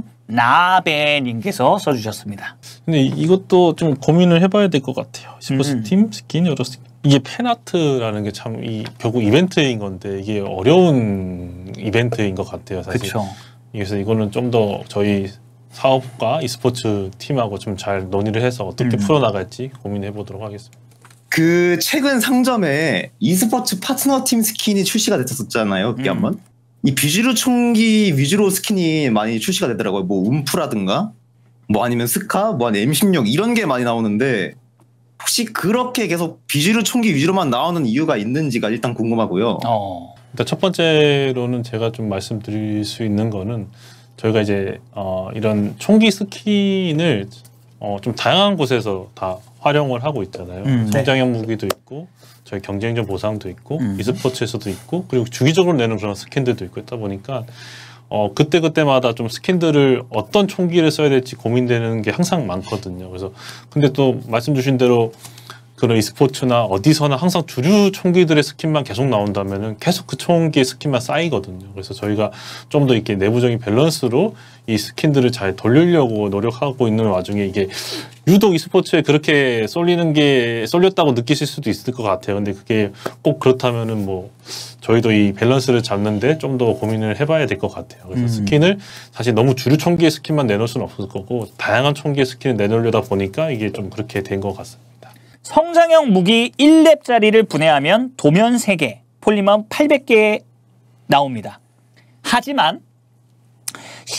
A: 나베님께서 써주셨습니다.
B: 근데 이것도 좀 고민을 해봐야 될 것 같아요. e스포츠 팀 스킨 여러 스킨. 이게 팬아트라는 게 참 결국 이벤트인 건데 이게 어려운 이벤트인 것 같아요. 사실.
A: 그렇죠.
B: 그래서 이거는 좀 더 저희 사업과 e스포츠 팀하고 좀 잘 논의를 해서 어떻게 풀어나갈지 고민해 보도록 하겠습니다.
D: 그 최근 상점에 e스포츠 파트너 팀 스킨이 출시가 됐었잖아요. 그게 한번. 이 비주류 총기 위주로 스킨이 많이 출시가 되더라고요. 뭐 움프라든가 뭐 아니면 스카, 뭐 아니면 M16 이런 게 많이 나오는데 혹시 그렇게 계속 비주류 총기 위주로만 나오는 이유가 있는지가 일단 궁금하고요.
B: 일단 첫 번째로는 제가 좀 말씀드릴 수 있는 거는 저희가 이제 이런 총기 스킨을 좀 다양한 곳에서 다 활용을 하고 있잖아요. 성장형 무기도 있고 저희 경쟁전 보상도 있고 e스포츠에서도 있고 그리고 주기적으로 내는 그런 스킨들도 있고 있다 보니까 그때마다 좀 스킨들을 어떤 총기를 써야 될지 고민되는 게 항상 많거든요. 그래서 근데 또 말씀 주신 대로 그런 e스포츠나 어디서나 항상 주류 총기들의 스킨만 계속 나온다면은 계속 그 총기의 스킨만 쌓이거든요. 그래서 저희가 좀 더 이렇게 내부적인 밸런스로 이 스킨들을 잘 돌리려고 노력하고 있는 와중에 이게 유독 e스포츠에 그렇게 쏠렸다고 느끼실 수도 있을 것 같아요. 근데 그게 꼭 그렇다면은 뭐 저희도 이 밸런스를 잡는데 좀 더 고민을 해봐야 될 것 같아요. 그래서 스킨을 사실 너무 주류 총기의 스킨만 내놓을 수는 없을 거고 다양한 총기의 스킨을 내놓으려다 보니까 이게 좀 그렇게 된 것 같습니다.
A: 성장형 무기 1렙짜리를 분해하면 도면 3개, 폴리머 800개 나옵니다. 하지만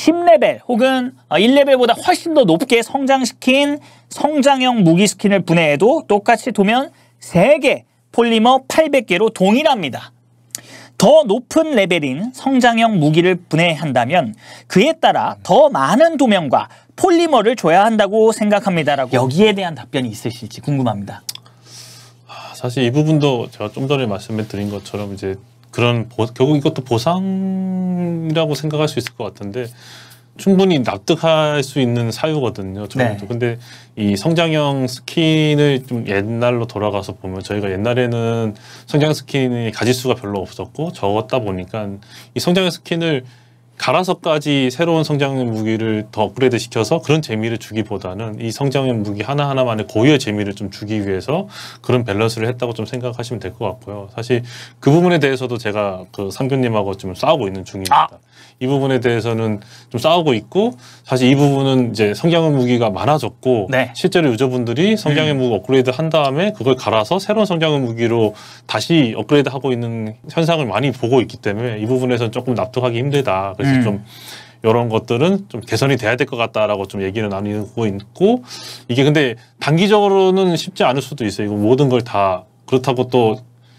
A: 10레벨 혹은 1레벨보다 훨씬 더 높게 성장시킨 성장형 무기 스킨을 분해해도 똑같이 도면 3개, 폴리머 800개로 동일합니다. 더 높은 레벨인 성장형 무기를 분해한다면 그에 따라 더 많은 도면과 폴리머를 줘야 한다고 생각합니다라고 여기에 대한 답변이 있으실지 궁금합니다.
B: 사실 이 부분도 제가 좀 전에 말씀을 드린 것처럼 이제 그런 결국 이것도 보상이라고 생각할 수 있을 것 같은데 충분히 납득할 수 있는 사유거든요. 저희도.
A: 네.
B: 근데 이 성장형 스킨을 좀 옛날로 돌아가서 보면 저희가 옛날에는 성장형 스킨이 가짓수가 별로 없었고 적었다 보니까 이 성장형 스킨을 갈아서까지 새로운 성장형 무기를 더 업그레이드 시켜서 그런 재미를 주기보다는 이 성장형 무기 하나하나만의 고유의 재미를 좀 주기 위해서 그런 밸런스를 했다고 좀 생각하시면 될 것 같고요. 사실 그 부분에 대해서도 제가 그 상규님하고 좀 싸우고 있는 중입니다. 이 부분에 대해서는 좀 싸우고 있고 사실 이 부분은 이제 성장형 무기가 많아졌고
A: 네.
B: 실제로 유저분들이 성장형 무기 업그레이드 한 다음에 그걸 갈아서 새로운 성장형 무기로 다시 업그레이드 하고 있는 현상을 많이 보고 있기 때문에 이 부분에서는 조금 납득하기 힘들다. 그래서 좀 이런 것들은 좀 개선이 돼야 될 것 같다라고 좀 얘기를 나누고 있고 이게 근데 단기적으로는 쉽지 않을 수도 있어요. 이거 모든 걸 다 그렇다고 또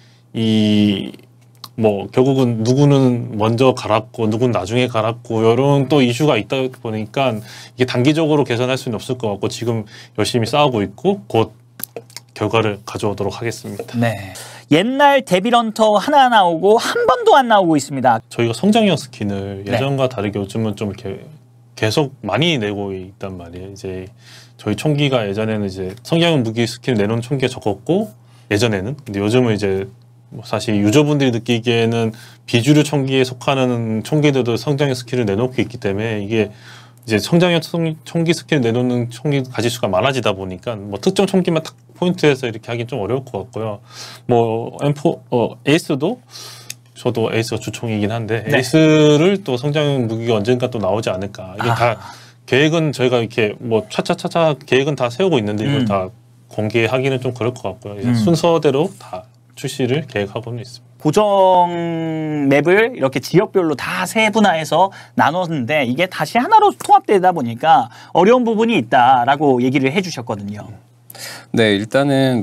B: 뭐 결국은 누구는 먼저 갈았고 누구는 나중에 갈았고 이런 또 이슈가 있다 보니까 이게 단기적으로 개선할 수는 없을 것 같고 지금 열심히 싸우고 있고 곧 결과를 가져오도록 하겠습니다.
A: 네. 옛날 데빌런터 하나 나오고 한 번도 안 나오고 있습니다.
B: 저희가 성장형 스킨을 예전과 다르게 요즘은 좀 이렇게 계속 많이 내고 있단 말이에요. 이제 저희 총기가 예전에는 이제 성장형 무기 스킨을 내놓은 총기가 적었고 예전에는 근데 요즘은 이제 사실 유저분들이 느끼기에는 비주류 총기에 속하는 총기들도 성장형 스킬을 내놓고 있기 때문에 이게 이제 성장형 총기 스킬을 내놓는 총기 가짓수가 많아지다 보니까 뭐 특정 총기만 딱 포인트에서 이렇게 하긴 좀 어려울 것 같고요. 뭐 M4 에이스도 저도 에이스가 주총이긴 한데
A: 네.
B: 에이스를 또 성장형 무기가 언젠가 또 나오지 않을까. 이게 다 계획은 저희가 이렇게 뭐 차차차차 계획은 다 세우고 있는데 이걸 다 공개하기는 좀 그럴 것 같고요. 이제 순서대로 다 출시를 계획하고는 있습니다.
A: 고정 맵을 이렇게 지역별로 다 세분화해서 나눴는데 이게 다시 하나로 통합되다 보니까 어려운 부분이 있다라고 얘기를 해주셨거든요.
C: 네, 일단은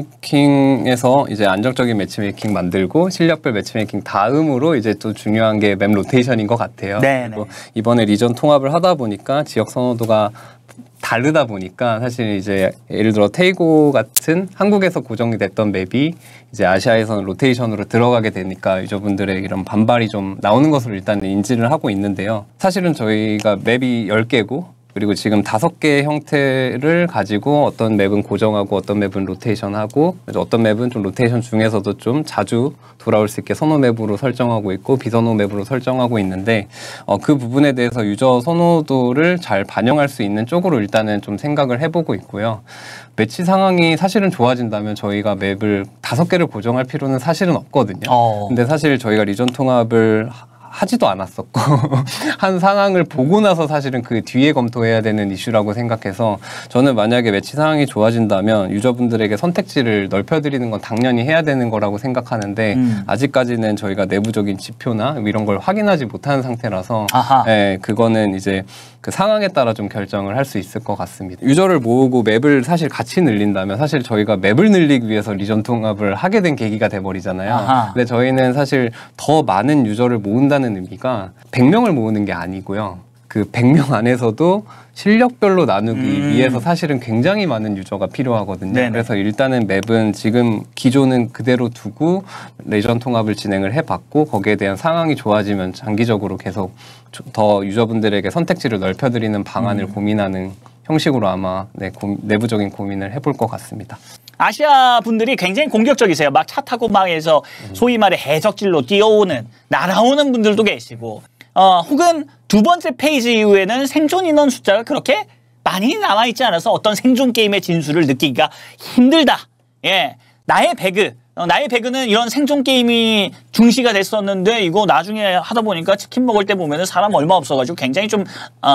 C: 매치메이킹에서 이제 안정적인 매치메이킹 만들고 실력별 매치메이킹 다음으로 이제 또 중요한 게 맵 로테이션인 것 같아요.
A: 네네.
C: 그리고 이번에 리전 통합을 하다 보니까 지역 선호도가 다르다 보니까 사실 이제 예를 들어 테이고 같은 한국에서 고정이 됐던 맵이 이제 아시아에서는 로테이션으로 들어가게 되니까 유저분들의 이런 반발이 좀 나오는 것으로 일단 인지를 하고 있는데요. 사실은 저희가 맵이 10개고 그리고 지금 5개의 형태를 가지고 어떤 맵은 고정하고 어떤 맵은 로테이션하고 어떤 맵은 좀 로테이션 중에서도 좀 자주 돌아올 수 있게 선호 맵으로 설정하고 있고 비선호 맵으로 설정하고 있는데 그 부분에 대해서 유저 선호도를 잘 반영할 수 있는 쪽으로 일단은 좀 생각을 해보고 있고요. 매치 상황이 사실은 좋아진다면 저희가 맵을 5개를 고정할 필요는 사실은 없거든요. 근데 사실 저희가 리전 통합을 하지도 않았었고 한 상황을 보고 나서 사실은 그 뒤에 검토해야 되는 이슈라고 생각해서 저는 만약에 매치 상황이 좋아진다면 유저분들에게 선택지를 넓혀드리는 건 당연히 해야 되는 거라고 생각하는데 아직까지는 저희가 내부적인 지표나 이런 걸 확인하지 못하는 상태라서 예, 그거는 이제 그 상황에 따라 좀 결정을 할 수 있을 것 같습니다. 유저를 모으고 맵을 사실 같이 늘린다면 사실 저희가 맵을 늘리기 위해서 리전 통합을 하게 된 계기가 돼버리잖아요. 근데 저희는 사실 더 많은 유저를 모은다는 의미가 100명을 모으는 게 아니고요. 그 100명 안에서도 실력별로 나누기 위해서 사실은 굉장히 많은 유저가 필요하거든요. 네네. 그래서 일단은 맵은 지금 기존은 그대로 두고 레전 통합을 진행을 해봤고 거기에 대한 상황이 좋아지면 장기적으로 계속 더 유저분들에게 선택지를 넓혀드리는 방안을 고민하는 형식으로 아마 내부적인 고민을 해볼 것 같습니다.
A: 아시아 분들이 굉장히 공격적이세요. 막 차 타고 막 해서 소위 말해 해적질로 뛰어오는 날아오는 분들도 계시고 혹은 두 번째 페이지 이후에는 생존 인원 숫자가 그렇게 많이 남아있지 않아서 어떤 생존 게임의 진수를 느끼기가 힘들다. 예, 나의 배그는 이런 생존 게임이 중시가 됐었는데 이거 나중에 하다 보니까 치킨 먹을 때 보면은 사람 얼마 없어가지고 굉장히 좀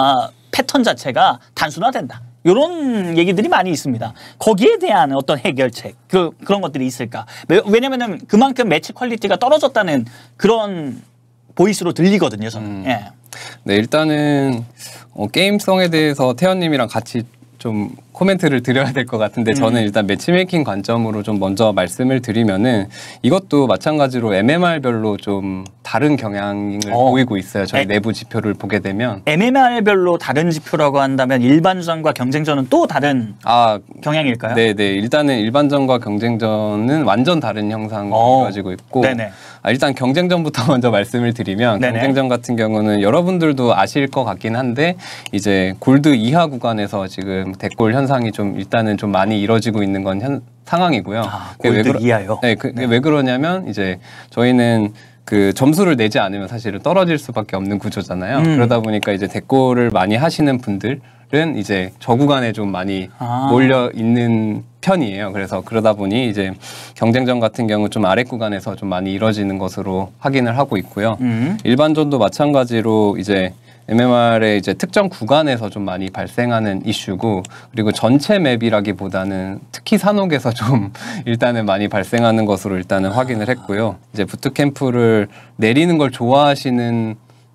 A: 패턴 자체가 단순화된다. 이런 얘기들이 많이 있습니다. 거기에 대한 어떤 해결책 그런 것들이 있을까? 왜냐면은 그만큼 매치 퀄리티가 떨어졌다는 그런 보이스로 들리거든요, 저는. 예.
C: 네, 일단은 게임성에 대해서 태연님이랑 같이 좀 코멘트를 드려야 될 것 같은데 저는 일단 매치메이킹 관점으로 좀 먼저 말씀을 드리면은 이것도 마찬가지로 MMR별로 좀 다른 경향을 보이고 있어요. 저희 내부 지표를 보게 되면
A: MMR별로 다른 지표라고 한다면 일반전과 경쟁전은 또 다른 경향일까요?
C: 네네. 일단은 일반전과 경쟁전은 완전 다른 형상이 이루어지고 있고
A: 네네.
C: 일단 경쟁전부터 먼저 말씀을 드리면
A: 네네.
C: 경쟁전 같은 경우는 여러분들도 아실 것 같긴 한데 이제 골드 이하 구간에서 지금 대골 현상이 좀 일단은 좀 많이 이뤄지고 있는 건 상황이고요.
A: 골드 이하요?
C: 네, 그게 왜 그러냐면 이제 저희는 그 점수를 내지 않으면 사실은 떨어질 수밖에 없는 구조잖아요. 그러다 보니까 이제 대골을 많이 하시는 분들은 이제 저 구간에 좀 많이 몰려 있는 편이에요. 그래서 그러다 보니 이제 경쟁전 같은 경우 좀 아래 구간에서 좀 많이 이뤄지는 것으로 확인을 하고 있고요. 일반전도 마찬가지로 이제 MMR의 이제 특정 구간에서 좀 많이 발생하는 이슈고 그리고 전체 맵이라기보다는 특히 산옥에서 좀 일단은 많이 발생하는 것으로 일단은 확인을 했고요. 이제 부트캠프를 내리는 걸 좋아하시는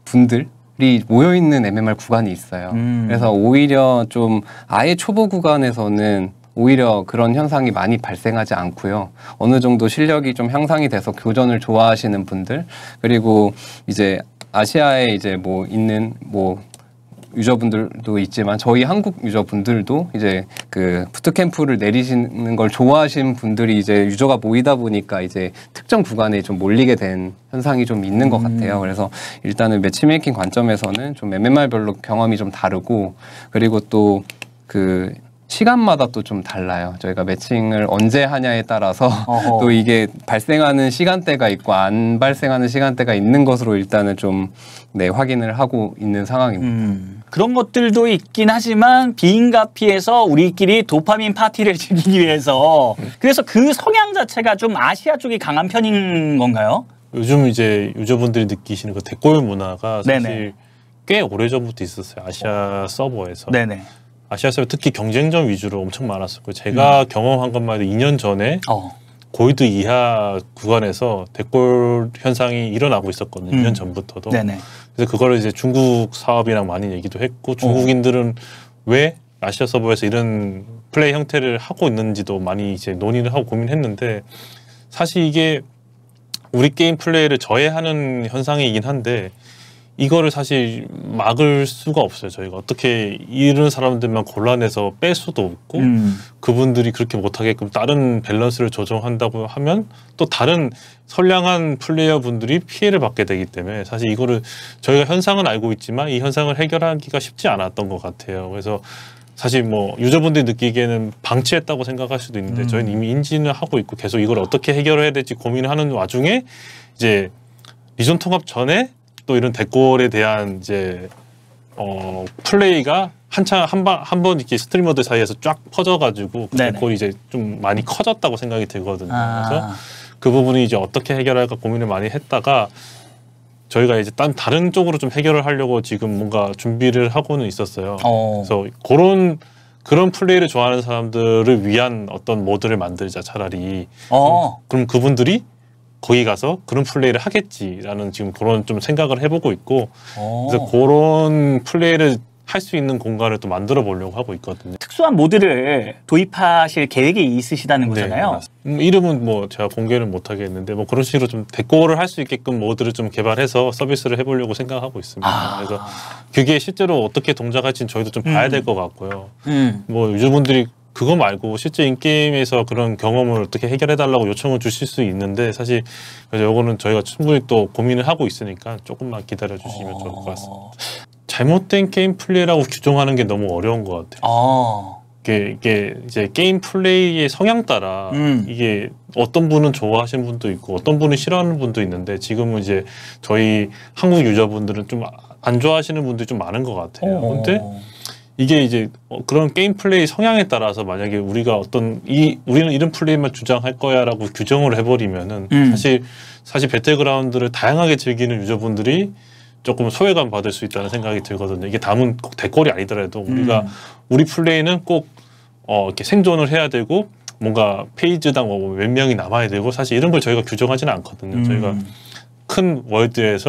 C: 분들이 모여있는 MMR 구간이 있어요. 그래서 오히려 좀 아예 초보 구간에서는 오히려 그런 현상이 많이 발생하지 않고요. 어느 정도 실력이 좀 향상이 돼서 교전을 좋아하시는 분들 그리고 이제 아시아에 이제 뭐 있는 뭐 유저분들도 있지만 저희 한국 유저분들도 이제 그 부트캠프를 내리시는 걸 좋아하시는 분들이 이제 유저가 모이다 보니까 이제 특정 구간에 좀 몰리게 된 현상이 좀 있는 것 같아요. 그래서 일단은 매치메이킹 관점에서는 좀 MMR별로 경험이 좀 다르고 그리고 또 그 시간마다 또 좀 달라요. 저희가 매칭을 언제 하냐에 따라서 또 이게 발생하는 시간대가 있고 안 발생하는 시간대가 있는 것으로 일단은 좀 확인을 하고 있는 상황입니다.
A: 그런 것들도 있긴 하지만 비인가피에서 우리끼리 도파민 파티를 즐기기 위해서 그래서 그 성향 자체가 좀 아시아 쪽이 강한 편인 건가요?
B: 요즘 이제 유저분들이 느끼시는 그 대골 문화가 사실
A: 네네.
B: 꽤 오래전부터 있었어요. 아시아 서버에서.
A: 네네.
B: 아시아 서버 특히 경쟁전 위주로 엄청 많았었고 제가 경험한 것만 해도 2년 전에 골드 이하 구간에서 대골 현상이 일어나고 있었거든요. 2년 전부터도.
A: 네네.
B: 그래서 그거를 이제 중국 사업이랑 많이 얘기도 했고 중국인들은 왜 아시아 서버에서 이런 플레이 형태를 하고 있는지도 많이 이제 논의를 하고 고민했는데 사실 이게 우리 게임 플레이를 저해하는 현상이긴 한데 이거를 사실 막을 수가 없어요. 저희가 어떻게 이런 사람들만 골라내서 뺄 수도 없고 그분들이 그렇게 못하게끔 다른 밸런스를 조정한다고 하면 또 다른 선량한 플레이어 분들이 피해를 받게 되기 때문에 사실 이거를 저희가 현상은 알고 있지만 이 현상을 해결하기가 쉽지 않았던 것 같아요. 그래서 사실 뭐 유저분들이 느끼기에는 방치했다고 생각할 수도 있는데 저희는 이미 인지는 하고 있고 계속 이걸 어떻게 해결해야 될지 고민을 하는 와중에 이제 리전 통합 전에 또 이런 대골에 대한 이제 플레이가 한참 한 번 이렇게 스트리머들 사이에서 쫙 퍼져가지고 그 대골이 이제 좀 많이 커졌다고 생각이 들거든요. 그래서 그 부분이 이제 어떻게 해결할까 고민을 많이 했다가 저희가 이제 다른 쪽으로 좀 해결을 하려고 지금 뭔가 준비를 하고는 있었어요. 그래서 그런 플레이를 좋아하는 사람들을 위한 어떤 모드를 만들자 차라리. 그럼 그분들이 거기 가서 그런 플레이를 하겠지라는 지금 그런 좀 생각을 해보고 있고 그래서 그런 플레이를 할 수 있는 공간을 또 만들어 보려고 하고 있거든요.
A: 특수한 모드를 도입하실 계획이 있으시다는 거잖아요.
B: 네, 이름은 뭐 제가 공개를 못 하겠는데 뭐 그런 식으로 좀 대골을 할 수 있게끔 모드를 좀 개발해서 서비스를 해보려고 생각하고 있습니다. 그래서 그게 실제로 어떻게 동작할지는 저희도 좀 봐야 될 것 같고요. 뭐 유저분들이 그거 말고 실제 인게임에서 그런 경험을 어떻게 해결해달라고 요청을 주실 수 있는데 사실 그래서 이거는 저희가 충분히 또 고민을 하고 있으니까 조금만 기다려 주시면 좋을 것 같습니다. 잘못된 게임 플레이라고 규정하는 게 너무 어려운 것 같아요. 이게 이제 게임 플레이의 성향 따라 이게 어떤 분은 좋아하시는 분도 있고 어떤 분은 싫어하는 분도 있는데 지금은 이제 저희 한국 유저분들은 좀 안 좋아하시는 분들이 좀 많은 것 같아요. 근데 이게 이제 그런 게임 플레이 성향에 따라서 만약에 우리가 우리는 이런 플레이만 주장할 거야라고 규정을 해버리면은 사실 배틀그라운드를 다양하게 즐기는 유저분들이 조금 소외감 받을 수 있다는 생각이 들거든요. 이게 다음은 꼭 대골이 아니더라도 우리 플레이는 꼭 이렇게 생존을 해야 되고 뭔가 페이지당 몇 명이 남아야 되고 사실 이런 걸 저희가 규정하지는 않거든요. 저희가 큰 월드에서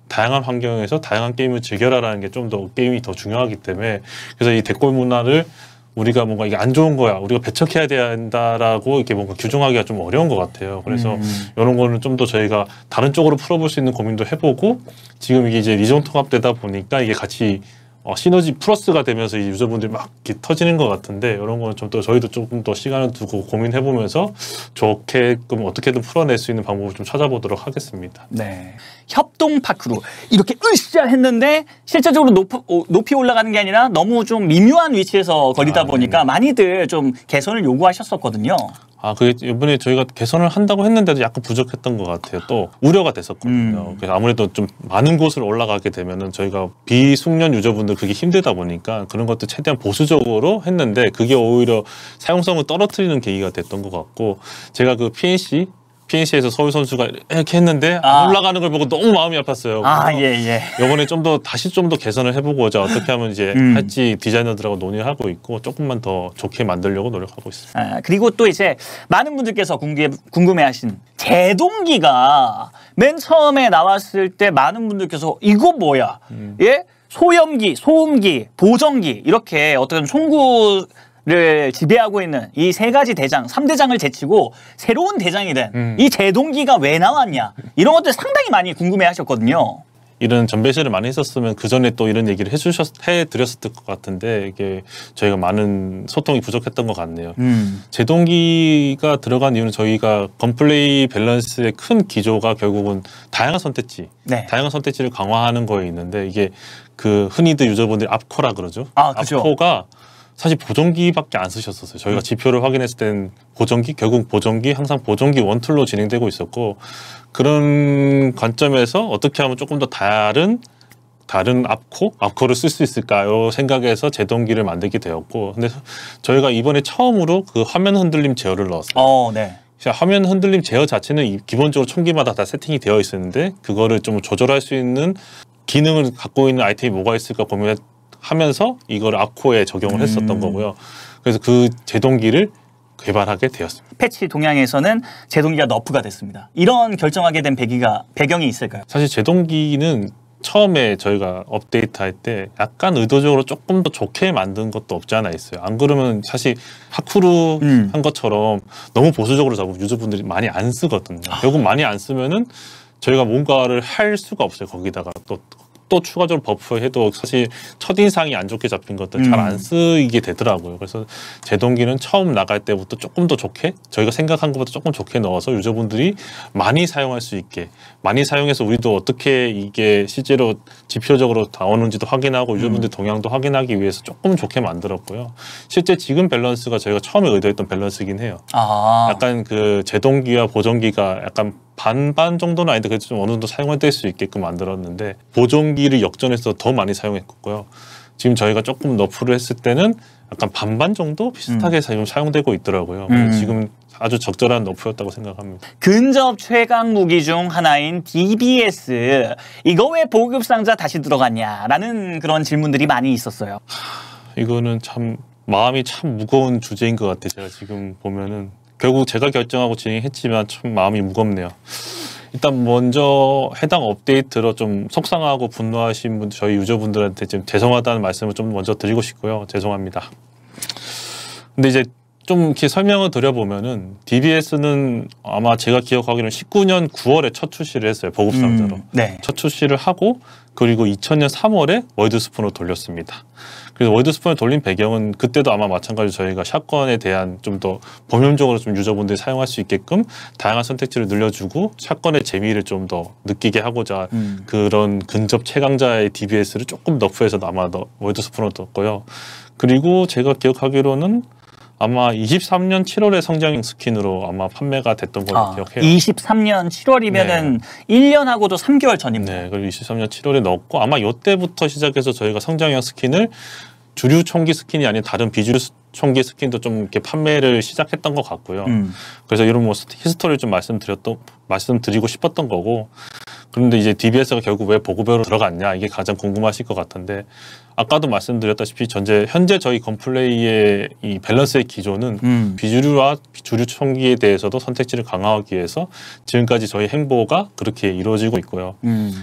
B: 다양한 환경에서 다양한 게임을 즐겨라라는 게 좀 더 게임이 더 중요하기 때문에 그래서 이 대골 문화를 우리가 뭔가 이게 안 좋은 거야 우리가 배척해야 된다라고 이렇게 뭔가 규정하기가 좀 어려운 것 같아요. 그래서 이런 거는 좀 더 저희가 다른 쪽으로 풀어볼 수 있는 고민도 해보고 지금 이게 이제 리전 통합되다 보니까 이게 같이 시너지 플러스가 되면서 이 유저분들이 막 이렇게 터지는 것 같은데 이런 거는 좀 더 저희도 조금 더 시간을 두고 고민해보면서 좋게끔 어떻게든 풀어낼 수 있는 방법을 좀 찾아보도록 하겠습니다.
A: 네. 협동 파크로 이렇게 으쌰 했는데 실제적으로 높이 올라가는 게 아니라 너무 좀 미묘한 위치에서 거리다 보니까 많이들 좀 개선을 요구하셨었거든요.
B: 그게 이번에 저희가 개선을 한다고 했는데도 약간 부족했던 것 같아요. 또 우려가 됐었거든요. 그래서 아무래도 좀 많은 곳을 올라가게 되면은 저희가 비숙련 유저분들 그게 힘들다 보니까 그런 것도 최대한 보수적으로 했는데 그게 오히려 사용성을 떨어뜨리는 계기가 됐던 것 같고 제가 그 PNC에서 서울 선수가 이렇게 했는데 안 올라가는 걸 보고 너무 마음이 아팠어요.
A: 예.
B: 이번에 다시 좀 더 개선을 해보고자 어떻게 하면 이제 할지 디자이너들하고 논의를 하고 있고 조금만 더 좋게 만들려고 노력하고 있습니다.
A: 그리고 또 이제 많은 분들께서 궁금해하신 제동기가 맨 처음에 나왔을 때 많은 분들께서 이거 뭐야? 예? 소염기, 소음기, 보정기 이렇게 어떤 총구를 지배하고 있는 이 세 가지 대장, 3대장을 제치고 새로운 대장이 된 이 제동기가 왜 나왔냐 이런 것들 상당히 많이 궁금해하셨거든요.
B: 이런 전배시를 많이 했었으면 그 전에 또 이런 얘기를 해드렸을 것 같은데 이게 저희가 많은 소통이 부족했던 것 같네요. 제동기가 들어간 이유는 저희가 건플레이 밸런스의 큰 기조가 결국은 다양한 선택지를 강화하는 거에 있는데 이게 그 흔히들 유저분들이 앞코라 그러죠.
A: 그죠.
B: 앞코가 사실 보정기밖에 안 쓰셨었어요. 저희가 지표를 확인했을 땐 결국 보정기 항상 보정기 원툴로 진행되고 있었고 그런 관점에서 어떻게 하면 조금 더 다른 앞코를 쓸 수 있을까요? 생각해서 제동기를 만들게 되었고 근데 저희가 이번에 처음으로 그 화면 흔들림 제어를 넣었어요.
A: 네.
B: 화면 흔들림 제어 자체는 기본적으로 총기마다 다 세팅이 되어 있었는데 그거를 좀 조절할 수 있는 기능을 갖고 있는 아이템이 뭐가 있을까 고민하면서 이걸 앞코에 적용을 했었던 거고요. 그래서 그 제동기를 개발하게 되었습니다.
A: 패치 동향에서는 제동기가 너프가 됐습니다. 이런 결정하게 된 배경이 있을까요?
B: 사실 제동기는 처음에 저희가 업데이트할 때 약간 의도적으로 조금 더 좋게 만든 것도 없지 않아 있어요. 안 그러면 사실 파쿠르 한 것처럼 너무 보수적으로 잡으면 유저분들이 많이 안 쓰거든요. 결국 많이 안 쓰면은 저희가 뭔가를 할 수가 없어요. 거기다가 또 추가적으로 버프해도 사실 첫인상이 안 좋게 잡힌 것들 잘 안 쓰이게 되더라고요. 그래서 제동기는 처음 나갈 때부터 조금 더 좋게 저희가 생각한 것보다 조금 좋게 넣어서 유저분들이 많이 사용할 수 있게 많이 사용해서 우리도 어떻게 이게 실제로 지표적으로 나오는지도 확인하고 유저분들 동향도 확인하기 위해서 조금 좋게 만들었고요. 실제 지금 밸런스가 저희가 처음에 의도했던 밸런스이긴 해요. 약간 그 제동기와 보정기가 약간 반반 정도는 아닌데 그래도 좀 어느 정도 사용될 수 있게끔 만들었는데 보정기를 역전해서 더 많이 사용했고요. 지금 저희가 조금 너프를 했을 때는 약간 반반 정도 비슷하게 사용되고 있더라고요. 지금 아주 적절한 너프였다고 생각합니다.
A: 근접 최강 무기 중 하나인 DBS 이거 왜 보급 상자 다시 들어갔냐라는 그런 질문들이 많이 있었어요.
B: 이거는 참 마음이 참 무거운 주제인 것 같아요. 제가 지금 보면은 결국 제가 결정하고 진행했지만 참 마음이 무겁네요. 일단 먼저 해당 업데이트로 좀 속상하고 분노하신 분 저희 유저분들한테 좀 죄송하다는 말씀을 좀 먼저 드리고 싶고요. 죄송합니다. 근데 이제 좀 이렇게 설명을 드려보면은 DBS는 아마 제가 기억하기로는 19년 9월에 첫 출시를 했어요. 보급상자로. 첫 출시를 하고 그리고 2000년 3월에 월드스푼으로 돌렸습니다. 그래서 월드스푼을 돌린 배경은 그때도 아마 마찬가지로 저희가 샷건에 대한 좀 더 범용적으로 좀 유저분들이 사용할 수 있게끔 다양한 선택지를 늘려주고 샷건의 재미를 좀 더 느끼게 하고자 그런 근접 최강자의 DBS를 조금 너프해서 아마 월드스푼으로 뒀고요. 그리고 제가 기억하기로는 아마 23년 7월에 성장형 스킨으로 아마 판매가 됐던 걸로 기억해요.
A: 23년 7월이면은 1년하고도 3개월 전입니다.
B: 네, 그리고 23년 7월에 넣었고 아마 이때부터 시작해서 저희가 성장형 스킨을 주류 총기 스킨이 아닌 다른 비주류 총기 스킨도 좀 이렇게 판매를 시작했던 것 같고요. 그래서 이런 뭐 히스토리를 좀 말씀드리고 싶었던 거고. 그런데 이제 DBS가 결국 왜 보급여로 들어갔냐 이게 가장 궁금하실 것 같은데 아까도 말씀드렸다시피 현재 저희 건플레이의 이 밸런스의 기조는 비주류와 주류 총기에 대해서도 선택지를 강화하기 위해서 지금까지 저희 행보가 그렇게 이루어지고 있고요.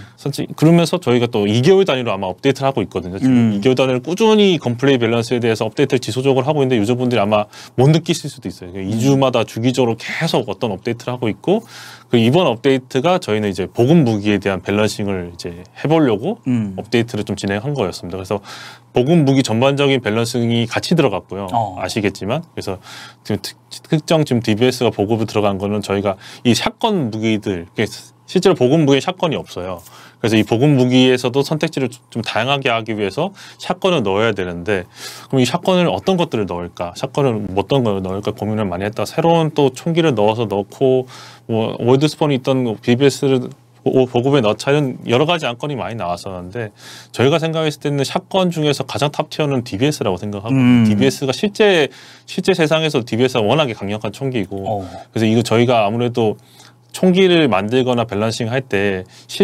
B: 그러면서 저희가 또 2개월 단위로 아마 업데이트를 하고 있거든요. 지금 2개월 단위로 꾸준히 건플레이 밸런스에 대해서 업데이트를 지속적으로 하고 있는데 유저분들이 아마 못 느끼실 수도 있어요. 2주마다 주기적으로 계속 어떤 업데이트를 하고 있고 그 이번 업데이트가 저희는 이제 보급 무기에 대한 밸런싱을 이제 해보려고 업데이트를 좀 진행한 거였습니다. 그래서 보급 무기 전반적인 밸런싱이 같이 들어갔고요. 아시겠지만 그래서 지금 특정 지금 DBS가 보급을 들어간 거는 저희가 이 샷건 무기들 실제로 보급 무기에 샷건이 없어요. 그래서 이 보급 무기에서도 선택지를 좀 다양하게 하기 위해서 샷건을 넣어야 되는데 그럼 이 샷건을 어떤 것들을 넣을까? 샷건을 어떤 걸 넣을까 고민을 많이 했다가 새로운 또 총기를 넣고 뭐 월드스폰이 있던 BBS를 보급에 넣자 이런 여러 가지 안건이 많이 나왔었는데 저희가 생각했을 때는 샷건 중에서 가장 탑티어는 DBS라고 생각하고 DBS가 실제 세상에서 DBS가 워낙에 강력한 총기이고 그래서 이거 저희가 아무래도 총기를 만들거나 밸런싱 할 때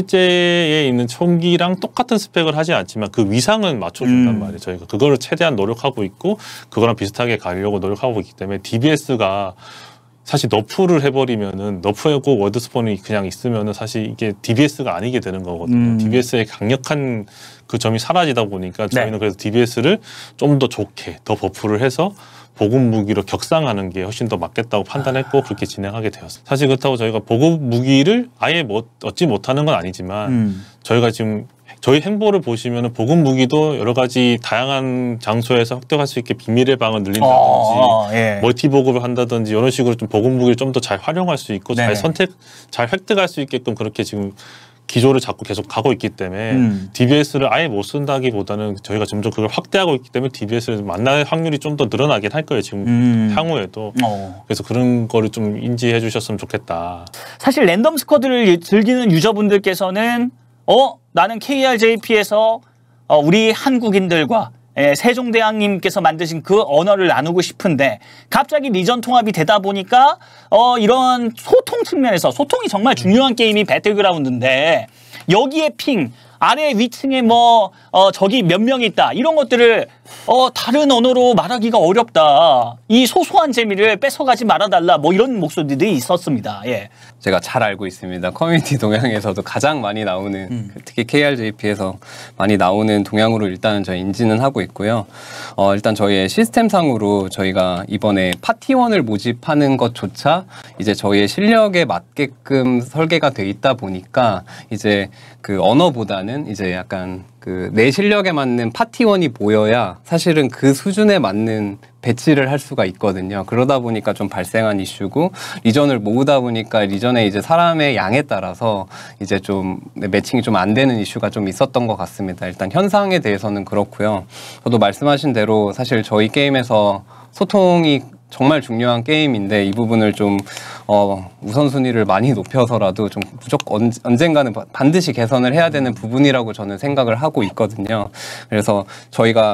B: 실제에 있는 총기랑 똑같은 스펙을 하지 않지만 그 위상은 맞춰준단 말이에요. 저희가 그거를 최대한 노력하고 있고 그거랑 비슷하게 가려고 노력하고 있기 때문에 DBS가 사실 너프를 해버리면은 너프하고 월드스폰이 그냥 있으면은 사실 이게 DBS가 아니게 되는 거거든요. DBS의 강력한 그 점이 사라지다 보니까 저희는 그래서 DBS를 좀 더 좋게 더 버프를 해서 보급 무기로 격상하는 게 훨씬 더 맞겠다고 판단했고 그렇게 진행하게 되었어요. 사실 그렇다고 저희가 보급 무기를 아예 얻지 못하는 건 아니지만 저희가 지금 저희 행보를 보시면은 보급 무기도 여러 가지 다양한 장소에서 획득할 수 있게 비밀의 방을 늘린다든지 멀티 보급을 한다든지 이런 식으로 좀 보급 무기를 좀 더 잘 활용할 수 있고 잘 획득할 수 있게끔 그렇게 지금 기조를 잡고 계속 가고 있기 때문에 DBS를 아예 못 쓴다기보다는 저희가 점점 그걸 확대하고 있기 때문에 DBS를 만날 확률이 좀 더 늘어나긴 할 거예요. 지금 향후에도. 그래서 그런 거를 좀 인지해 주셨으면 좋겠다.
A: 사실 랜덤 스쿼드를 즐기는 유저분들께서는 나는 KRJP에서 우리 한국인들과 세종대왕님께서 만드신 그 언어를 나누고 싶은데 갑자기 리전 통합이 되다 보니까 이런 소통 측면에서 소통이 정말 중요한 게임이 배틀그라운드인데 여기에 핑 아래 위층에 적이 몇 명 있다 이런 것들을 다른 언어로 말하기가 어렵다. 이 소소한 재미를 뺏어가지 말아달라 뭐 이런 목소리들이 있었습니다.
C: 제가 잘 알고 있습니다. 커뮤니티 동향에서도 가장 많이 나오는 특히 KRJP에서 많이 나오는 동향으로 일단은 저희 인지는 하고 있고요. 일단 저희의 시스템상으로 저희가 이번에 파티원을 모집하는 것조차 이제 저희의 실력에 맞게끔 설계가 돼 있다 보니까 이제 그 언어보다는 이제 약간 그 내 실력에 맞는 파티원이 모여야 사실은 그 수준에 맞는 배치를 할 수가 있거든요. 그러다 보니까 좀 발생한 이슈고 리전을 모으다 보니까 리전의 이제 사람의 양에 따라서 이제 좀 매칭이 좀 안 되는 이슈가 좀 있었던 것 같습니다. 일단 현상에 대해서는 그렇고요. 저도 말씀하신 대로 사실 저희 게임에서 소통이 정말 중요한 게임인데 이 부분을 좀 우선순위를 많이 높여서라도 좀 무조건 언젠가는 반드시 개선을 해야 되는 부분이라고 저는 생각을 하고 있거든요. 그래서 저희가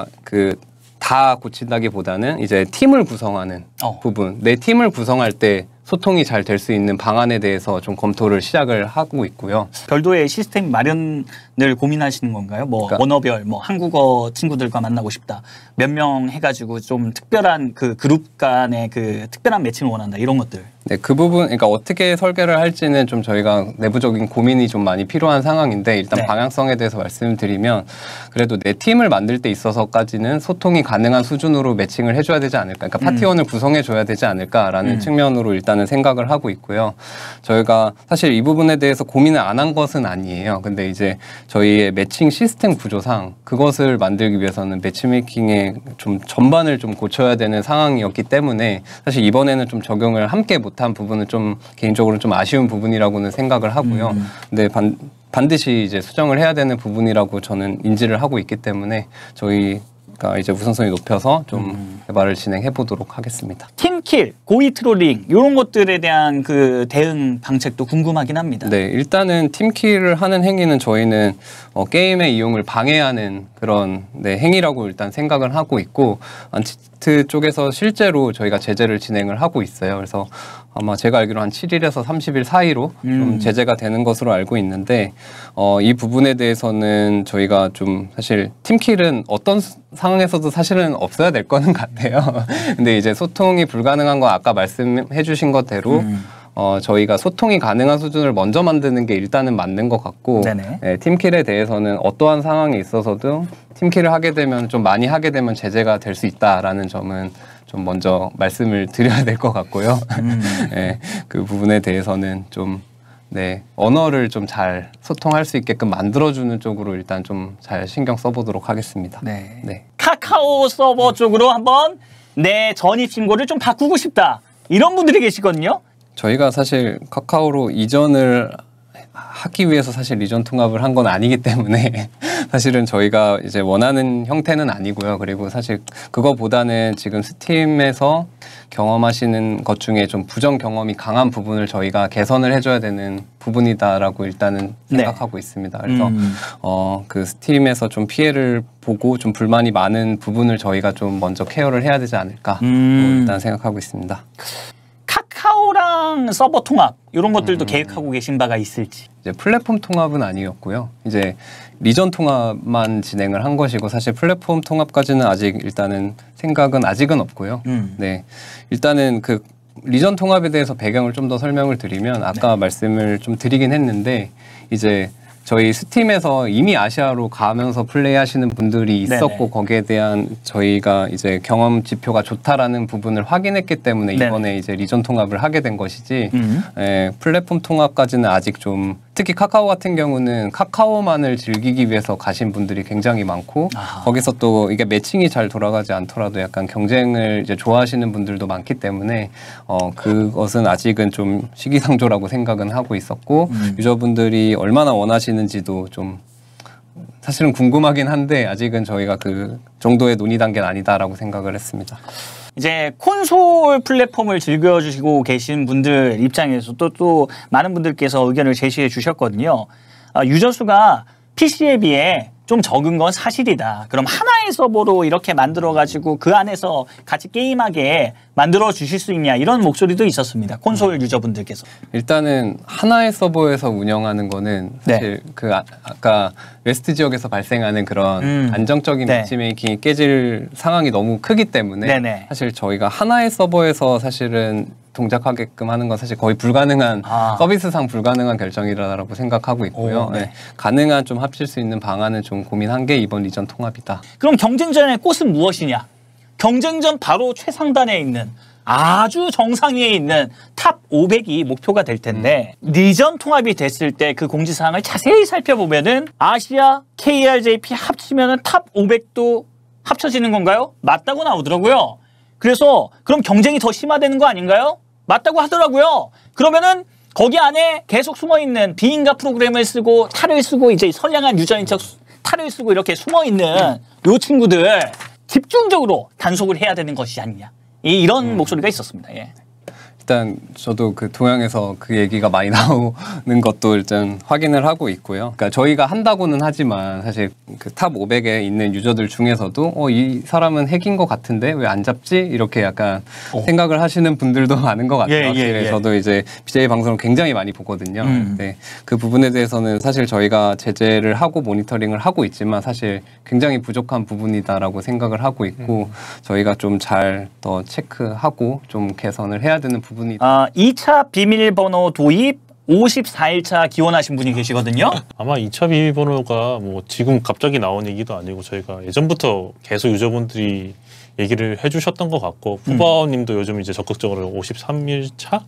C: 다 고친다기보다는 이제 팀을 구성하는 부분, 내 팀을 구성할 때 소통이 잘 될 수 있는 방안에 대해서 좀 검토를 시작을 하고 있고요.
A: 별도의 시스템 마련을 고민하시는 건가요? 그러니까 언어별, 한국어 친구들과 만나고 싶다. 몇 명 해가지고 좀 특별한 그 그룹 간의 그 특별한 매칭을 원한다. 이런 것들.
C: 네, 그 부분, 그러니까 어떻게 설계를 할지는 좀 저희가 내부적인 고민이 좀 많이 필요한 상황인데 일단 방향성에 대해서 말씀드리면 그래도 내 팀을 만들 때 있어서까지는 소통이 가능한 수준으로 매칭을 해줘야 되지 않을까. 그러니까 파티원을 구성해줘야 되지 않을까라는 측면으로 일단은 생각을 하고 있고요. 저희가 사실 이 부분에 대해서 고민을 안 한 것은 아니에요. 근데 이제 저희의 매칭 시스템 구조상 그것을 만들기 위해서는 매치메이킹의 좀 전반을 좀 고쳐야 되는 상황이었기 때문에 사실 이번에는 좀 적용을 함께 못한 부분은 좀 개인적으로 좀 아쉬운 부분이라고는 생각을 하고요. 근데 반드시 이제 수정을 해야 되는 부분이라고 저는 인지를 하고 있기 때문에 저희가 이제 우선순위 높여서 좀 개발을 진행해 보도록 하겠습니다.
A: 팀킬, 고의 트롤링 이런 것들에 대한 그 대응 방책도 궁금하긴 합니다.
C: 네, 일단은 팀킬을 하는 행위는 저희는 게임의 이용을 방해하는 그런 행위라고 일단 생각을 하고 있고 프로젝트 쪽에서 실제로 저희가 제재를 진행을 하고 있어요. 그래서 아마 제가 알기로 한 7일에서 30일 사이로 좀 제재가 되는 것으로 알고 있는데 이 부분에 대해서는 저희가 좀 사실 팀킬은 어떤 상황에서도 사실은 없어야 될 거는 같아요. 근데 이제 소통이 불가능한 건 아까 말씀해 주신 것대로 저희가 소통이 가능한 수준을 먼저 만드는 게 일단은 맞는 것 같고 네, 팀킬에 대해서는 어떠한 상황에 있어서도 팀킬을 하게 되면 좀 많이 하게 되면 제재가 될 수 있다라는 점은 좀 먼저 말씀을 드려야 될 것 같고요. 네, 그 부분에 대해서는 좀 네, 언어를 좀 잘 소통할 수 있게끔 만들어주는 쪽으로 일단 좀 잘 신경 써보도록 하겠습니다.
A: 네.
C: 네.
A: 카카오 서버 쪽으로 한번 내 전입 신고를 좀 바꾸고 싶다. 이런 분들이 계시거든요.
C: 저희가 사실 카카오로 이전을 하기 위해서 사실 이전 통합을 한 건 아니기 때문에 사실은 저희가 이제 원하는 형태는 아니고요. 그리고 사실 그거보다는 지금 스팀에서 경험하시는 것 중에 좀 부정 경험이 강한 부분을 저희가 개선을 해줘야 되는 부분이다라고 일단은 생각하고 있습니다. 그래서 그 스팀에서 좀 피해를 보고 좀 불만이 많은 부분을 저희가 좀 먼저 케어를 해야 되지 않을까 일단 생각하고 있습니다.
A: 카카오랑 서버 통합 이런 것들도 계획하고 계신 바가 있을지.
C: 이제 플랫폼 통합은 아니었고요. 이제 리전 통합만 진행을 한 것이고 사실 플랫폼 통합까지는 아직 일단은 생각은 아직은 없고요. 네, 일단은 그 리전 통합에 대해서 배경을 좀 더 설명을 드리면 아까 말씀을 좀 드리긴 했는데 이제 저희 스팀에서 이미 아시아로 가면서 플레이하시는 분들이 있었고 거기에 대한 저희가 이제 경험 지표가 좋다라는 부분을 확인했기 때문에 이번에 이제 리전 통합을 하게 된 것이지 플랫폼 통합까지는 아직 좀 특히 카카오 같은 경우는 카카오만을 즐기기 위해서 가신 분들이 굉장히 많고 거기서 또 이게 매칭이 잘 돌아가지 않더라도 약간 경쟁을 이제 좋아하시는 분들도 많기 때문에 그것은 아직은 좀 시기상조라고 생각은 하고 있었고 유저분들이 얼마나 원하시는지도 좀 사실은 궁금하긴 한데 아직은 저희가 그 정도의 논의 단계는 아니다라고 생각을 했습니다.
A: 이제 콘솔 플랫폼을 즐겨주시고 계신 분들 입장에서 또 많은 분들께서 의견을 제시해 주셨거든요. 유저 수가 PC에 비해 좀 적은 건 사실이다. 그럼 하나의 서버로 이렇게 만들어가지고 그 안에서 같이 게임하게 만들어 주실 수 있냐 이런 목소리도 있었습니다. 콘솔 유저분들께서.
C: 일단은 하나의 서버에서 운영하는 거는 사실 그 아까 웨스트 지역에서 발생하는 그런 안정적인 매치메이킹이 깨질 상황이 너무 크기 때문에 사실 저희가 하나의 서버에서 사실은 동작하게끔 하는 건 사실 거의 불가능한 서비스상 불가능한 결정이라고 생각하고 있고요. 가능한 좀 합칠 수 있는 방안을 좀 고민한 게 이번 리전 통합이다.
A: 그럼 경쟁전의 꽃은 무엇이냐? 경쟁전 바로 최상단에 있는 아주 정상위에 있는 탑 500이 목표가 될 텐데 리전 통합이 됐을 때 그 공지사항을 자세히 살펴보면은 아시아, KRJP 합치면은 탑 500도 합쳐지는 건가요? 맞다고 나오더라고요. 그래서 그럼 경쟁이 더 심화되는 거 아닌가요? 맞다고 하더라고요. 그러면은 거기 안에 계속 숨어있는 비인가 프로그램을 쓰고 탈을 쓰고 이제 선량한 유저인 척 탈을 쓰고 이렇게 숨어있는 요 친구들 집중적으로 단속을 해야 되는 것이 아니냐. 이런 목소리가 있었습니다. 예.
C: 일단 저도 그 동양에서 그 얘기가 많이 나오는 것도 일단 확인을 하고 있고요. 그러니까 저희가 한다고는 하지만 사실 그 탑 500에 있는 유저들 중에서도 이 사람은 핵인 것 같은데 왜 안 잡지? 이렇게 약간 생각을 하시는 분들도 많은 것 같아요. 저도 이제 BJ 방송을 굉장히 많이 보거든요. 네, 그 부분에 대해서는 사실 저희가 제재를 하고 모니터링을 하고 있지만 사실 굉장히 부족한 부분이다라고 생각을 하고 있고 저희가 좀 잘 더 체크하고 좀 개선을 해야 되는 부분이다.
A: 2차 비밀번호 도입 54일차 기원하신 분이 계시거든요.
B: 아마 2차 비밀번호가 뭐 지금 갑자기 나온 얘기도 아니고 저희가 예전부터 계속 유저분들이 얘기를 해주셨던 것 같고 푸바오님도 요즘 이제 적극적으로 53일차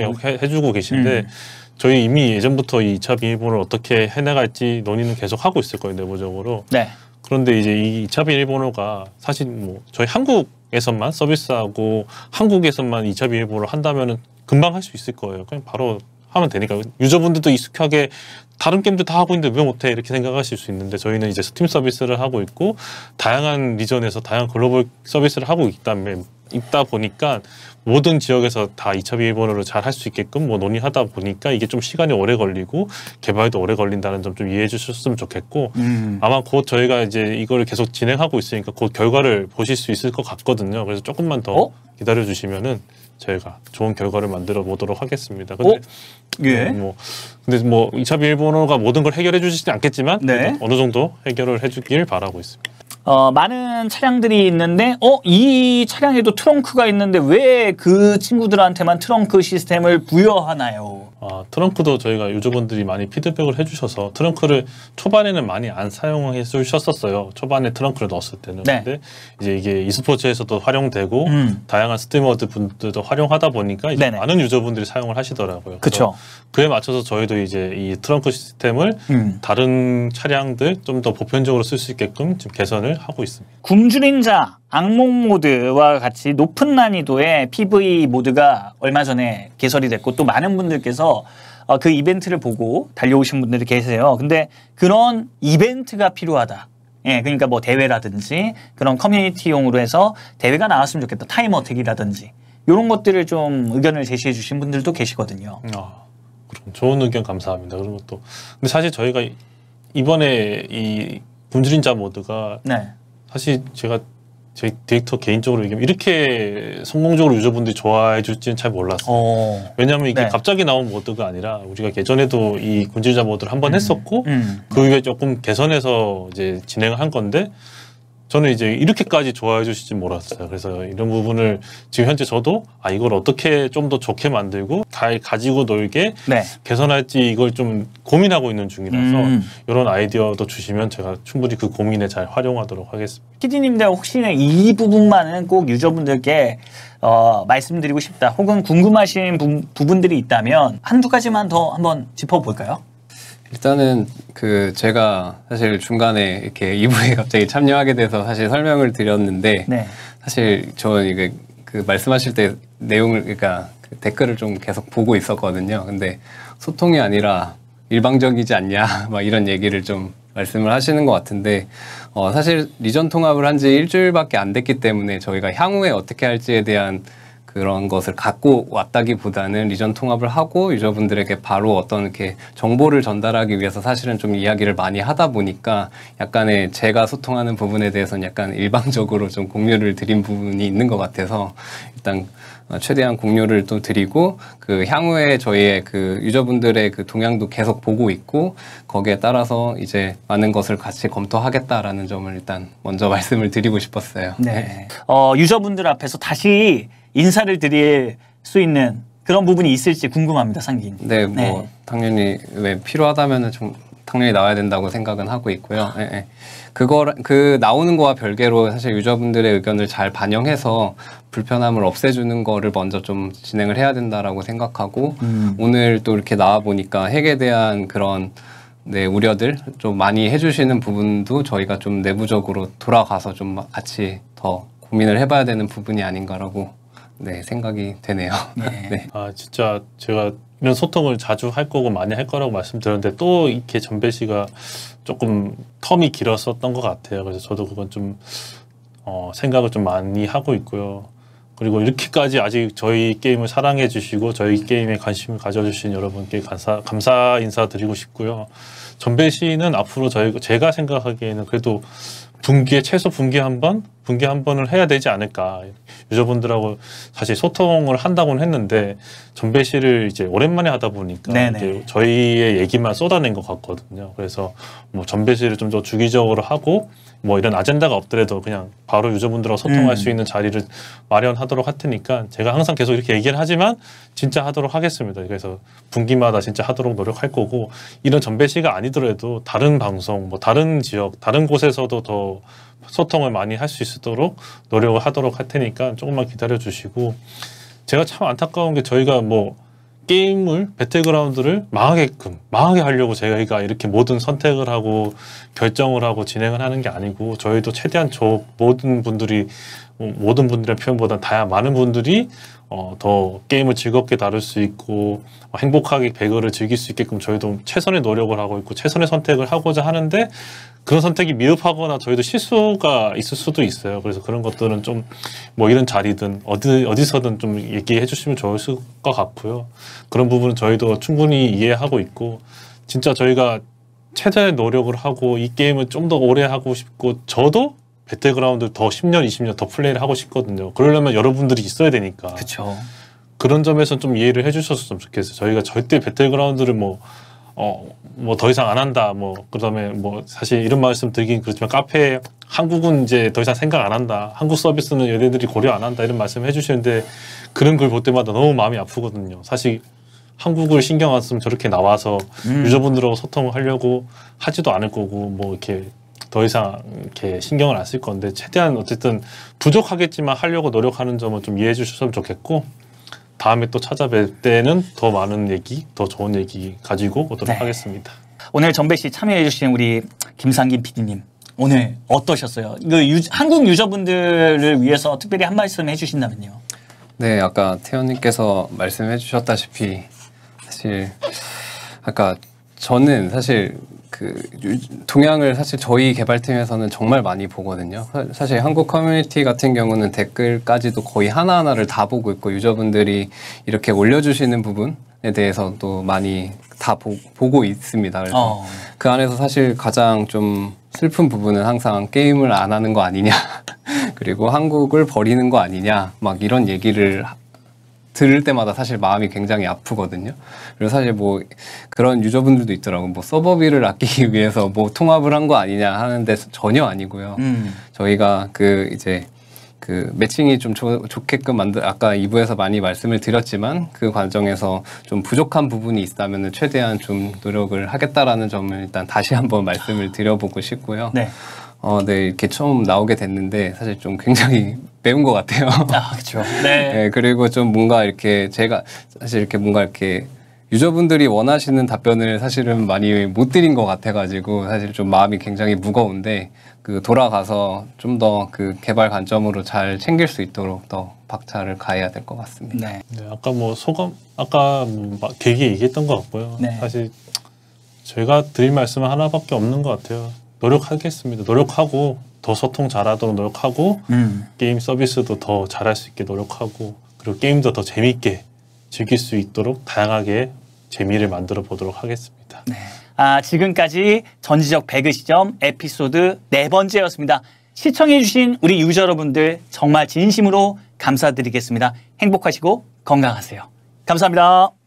B: 해주고 계신데 저희 이미 예전부터 이 2차 비밀번호를 어떻게 해나갈지 논의는 계속 하고 있을 거예요, 내부적으로. 그런데 이제 이 2차 비밀번호가 사실 뭐 저희 한국에서만 서비스하고 한국에서만 2차 비밀번호를 한다면은 금방 할 수 있을 거예요. 그냥 바로 하면 되니까 유저분들도 익숙하게 다른 게임도 다 하고 있는데 왜 못해 이렇게 생각하실 수 있는데 저희는 이제 스팀 서비스를 하고 있고 다양한 리전에서 다양한 글로벌 서비스를 하고 있기 있다 보니까 모든 지역에서 다 2차 비밀번호를 잘 할 수 있게끔 뭐 논의하다 보니까 이게 좀 시간이 오래 걸리고 개발도 오래 걸린다는 점 좀 이해해 주셨으면 좋겠고 아마 곧 저희가 이제 이거를 계속 진행하고 있으니까 곧 결과를 보실 수 있을 것 같거든요. 그래서 조금만 더 기다려 주시면은 저희가 좋은 결과를 만들어 보도록 하겠습니다. 근데
A: 예.
B: 근데 뭐 2차 비밀번호가 모든 걸 해결해 주시지 않겠지만
A: 네.
B: 어느 정도 해결을 해주길 바라고 있습니다.
A: 많은 차량들이 있는데 이 차량에도 트렁크가 있는데 왜 그 친구들한테만 트렁크 시스템을 부여하나요?
B: 트렁크도 저희가 유저분들이 많이 피드백을 해주셔서 트렁크를 초반에는 많이 안 사용해 주셨었어요. 초반에 트렁크를 넣었을 때는.
A: 네.
B: 근데 이제 이게 e스포츠에서도 활용되고 다양한 스트리머들 분들도 활용하다 보니까 이제
A: 네네.
B: 많은 유저분들이 사용을 하시더라고요.
A: 그렇죠.
B: 그에 맞춰서 저희도 이제 이 트렁크 시스템을 다른 차량들 좀 더 보편적으로 쓸 수 있게끔 지금 개선을 하고 있습니다.
A: 굶주린 자 악몽 모드와 같이 높은 난이도의 PV 모드가 얼마 전에 개설이 됐고 또 많은 분들께서 그 이벤트를 보고 달려오신 분들이 계세요. 근데 그런 이벤트가 필요하다. 예, 그러니까 뭐 대회라든지 그런 커뮤니티용으로 해서 대회가 나왔으면 좋겠다. 타임 어택이라든지 이런 것들을 좀 의견을 제시해 주신 분들도 계시거든요.
B: 그럼 좋은 의견 감사합니다. 그리고 또 근데 사실 저희가 이번에 이 굶주린 자 모드가
A: 네.
B: 사실 제가 제 데이터 개인적으로 얘기하면 이렇게 성공적으로 유저분들이 좋아해 줄지는 잘 몰랐어요. 왜냐하면 이게
A: 네.
B: 갑자기 나온 모드가 아니라 우리가 예전에도 이 굶주린 자 모드를 한번 했었고 그 후에 조금 개선해서 이제 진행을 한 건데 저는 이제 이렇게까지 좋아해 주실지 몰랐어요. 그래서 이런 부분을 지금 현재 저도 이걸 어떻게 좀 더 좋게 만들고 가지고 놀게
A: 네.
B: 개선할지 이걸 좀 고민하고 있는 중이라서 이런 아이디어도 주시면 제가 충분히 그 고민에 잘 활용하도록 하겠습니다.
A: PD님들 혹시 이 부분만은 꼭 유저분들께 말씀드리고 싶다. 혹은 궁금하신 부분들이 있다면 한두 가지만 더 한번 짚어볼까요?
C: 일단은 제가 사실 중간에 이렇게 2부에 갑자기 참여하게 돼서 사실 설명을 드렸는데
A: 네.
C: 사실 저는 이게 말씀하실 때 내용을 그러니까 댓글을 좀 계속 보고 있었거든요. 근데 소통이 아니라 일방적이지 않냐 막 이런 얘기를 좀 말씀을 하시는 것 같은데 사실 리전 통합을 한 지 일주일밖에 안 됐기 때문에 저희가 향후에 어떻게 할지에 대한 그런 것을 갖고 왔다기보다는 리전 통합을 하고 유저분들에게 바로 어떤 이렇게 정보를 전달하기 위해서 사실은 좀 이야기를 많이 하다 보니까 약간의 제가 소통하는 부분에 대해서는 약간 일방적으로 좀 공유를 드린 부분이 있는 것 같아서 일단 최대한 공유를 또 드리고 향후에 저희의 유저분들의 동향도 계속 보고 있고 거기에 따라서 이제 많은 것을 같이 검토하겠다라는 점을 일단 먼저 말씀을 드리고 싶었어요.
A: 네. 유저분들 앞에서 다시 인사를 드릴 수 있는 그런 부분이 있을지 궁금합니다, 상기님.
C: 네, 뭐 당연히 왜 필요하다면은 좀 당연히 나와야 된다고 생각은 하고 있고요. 네. 나오는 거와 별개로 사실 유저분들의 의견을 잘 반영해서 불편함을 없애주는 거를 먼저 좀 진행을 해야 된다라고 생각하고 오늘 또 이렇게 나와 보니까 핵에 대한 그런 우려들 좀 많이 해주시는 부분도 저희가 좀 내부적으로 돌아가서 좀 같이 더 고민을 해봐야 되는 부분이 아닌가라고 생각이 되네요. 네.
B: 진짜 제가 이런 소통을 자주 할 거고 많이 할 거라고 말씀드렸는데 또 이렇게 전배 씨가 조금 텀이 길었었던 것 같아요. 그래서 저도 그건 좀 생각을 좀 많이 하고 있고요. 그리고 이렇게까지 아직 저희 게임을 사랑해 주시고 저희 게임에 관심을 가져주신 여러분께 감사 인사드리고 싶고요. 전배 씨는 앞으로 제가 생각하기에는 그래도 최소 분기에 한 번을 해야 되지 않을까. 유저분들하고 사실 소통을 한다고는 했는데 전배 씨를 이제 오랜만에 하다 보니까 이제 저희의 얘기만 쏟아낸 것 같거든요. 그래서 뭐 전배 씨를 좀 더 주기적으로 하고 뭐 이런 아젠다가 없더라도 그냥 바로 유저분들하고 소통할 수 있는 자리를 마련하도록 할 테니까 제가 항상 계속 이렇게 얘기를 하지만 진짜 하도록 하겠습니다. 그래서 분기마다 진짜 하도록 노력할 거고 이런 전배 씨가 아니더라도 다른 방송, 뭐 다른 지역, 다른 곳에서도 더 소통을 많이 할 수 있도록 노력을 하도록 할 테니까 조금만 기다려 주시고 제가 참 안타까운 게 저희가 뭐 게임을 배틀그라운드를 망하게 하려고 저희가 이렇게 모든 선택을 하고 결정을 하고 진행을 하는 게 아니고 저희도 최대한 모든 분들이 모든 분들의 표현보다 많은 분들이 더 게임을 즐겁게 다룰 수 있고 행복하게 배그를 즐길 수 있게끔 저희도 최선의 노력을 하고 있고 최선의 선택을 하고자 하는데 그런 선택이 미흡하거나 저희도 실수가 있을 수도 있어요. 그래서 그런 것들은 좀 뭐 이런 자리든 어디서든 좀 얘기해 주시면 좋을 것 같고요. 그런 부분은 저희도 충분히 이해하고 있고 진짜 저희가 최대의 노력을 하고 이 게임을 좀 더 오래 하고 싶고 저도 배틀그라운드 더 10년, 20년 더 플레이를 하고 싶거든요. 그러려면 여러분들이 있어야 되니까.
A: 그렇죠.
B: 그런 점에서 좀 이해를 해주셨으면 좋겠어요. 저희가 절대 배틀그라운드를 뭐 더 이상 안 한다. 그다음에 사실 이런 말씀 드리긴 그렇지만 카페 한국은 이제 더 이상 생각 안 한다. 한국 서비스는 얘네들이 고려 안 한다. 이런 말씀 해주시는데 그런 글 볼 때마다 너무 마음이 아프거든요. 사실 한국을 신경 안 쓰면 저렇게 나와서 유저분들하고 소통을 하려고 하지도 않을 거고 이렇게 더 이상 이렇게 신경을 안 쓸 건데 최대한 어쨌든 부족하겠지만 하려고 노력하는 점은 좀 이해해 주셨으면 좋겠고 다음에 또 찾아뵐 때는 더 많은 얘기, 더 좋은 얘기 가지고 오도록
A: 네.
B: 하겠습니다.
A: 오늘 전배 씨 참여해 주신 우리 김상김 PD님 오늘 어떠셨어요? 한국 유저분들을 위해서 특별히 한 말씀 해주신다면요.
C: 네, 아까 태연님께서 말씀해 주셨다시피 사실 아까 저는 사실 동향을 사실 저희 개발팀에서는 정말 많이 보거든요. 사실 한국 커뮤니티 같은 경우는 댓글까지도 거의 하나하나를 다 보고 있고 유저분들이 이렇게 올려주시는 부분에 대해서도 많이 다 보고 있습니다. 그래서 그 안에서 사실 가장 좀 슬픈 부분은 항상 게임을 안 하는 거 아니냐 그리고 한국을 버리는 거 아니냐 막 이런 얘기를 들을 때마다 사실 마음이 굉장히 아프거든요. 그래서 사실 그런 유저분들도 있더라고요. 서버비를 아끼기 위해서 통합을 한 거 아니냐 하는데 전혀 아니고요. 저희가 매칭이 좀 좋게끔 아까 2부에서 많이 말씀을 드렸지만 그 과정에서 좀 부족한 부분이 있다면 최대한 좀 노력을 하겠다라는 점을 일단 다시 한번 말씀을 드려보고 싶고요.
A: 네.
C: 네, 이렇게 처음 나오게 됐는데 사실 좀 굉장히 매운 것 같아요.
A: 그렇죠. 네.
C: 네, 그리고 좀 뭔가 이렇게 제가 사실 이렇게 뭔가 이렇게 유저분들이 원하시는 답변을 사실은 많이 못 드린 것 같아가지고 사실 좀 마음이 굉장히 무거운데 돌아가서 좀 더 개발 관점으로 잘 챙길 수 있도록 더 박차를 가해야 될 것 같습니다.
A: 네.
B: 네, 아까 소감, 아까 계기 얘기했던 것 같고요.
A: 네.
B: 사실 저희가 드릴 말씀은 하나밖에 없는 것 같아요. 노력하겠습니다. 노력하고 더 소통 잘하도록 노력하고 게임 서비스도 더 잘할 수 있게 노력하고 그리고 게임도 더 재미있게 즐길 수 있도록 다양하게 재미를 만들어 보도록 하겠습니다.
A: 네. 지금까지 전지적 배그 시점 에피소드 4번째였습니다. 시청해주신 우리 유저 여러분들 정말 진심으로 감사드리겠습니다. 행복하시고 건강하세요. 감사합니다.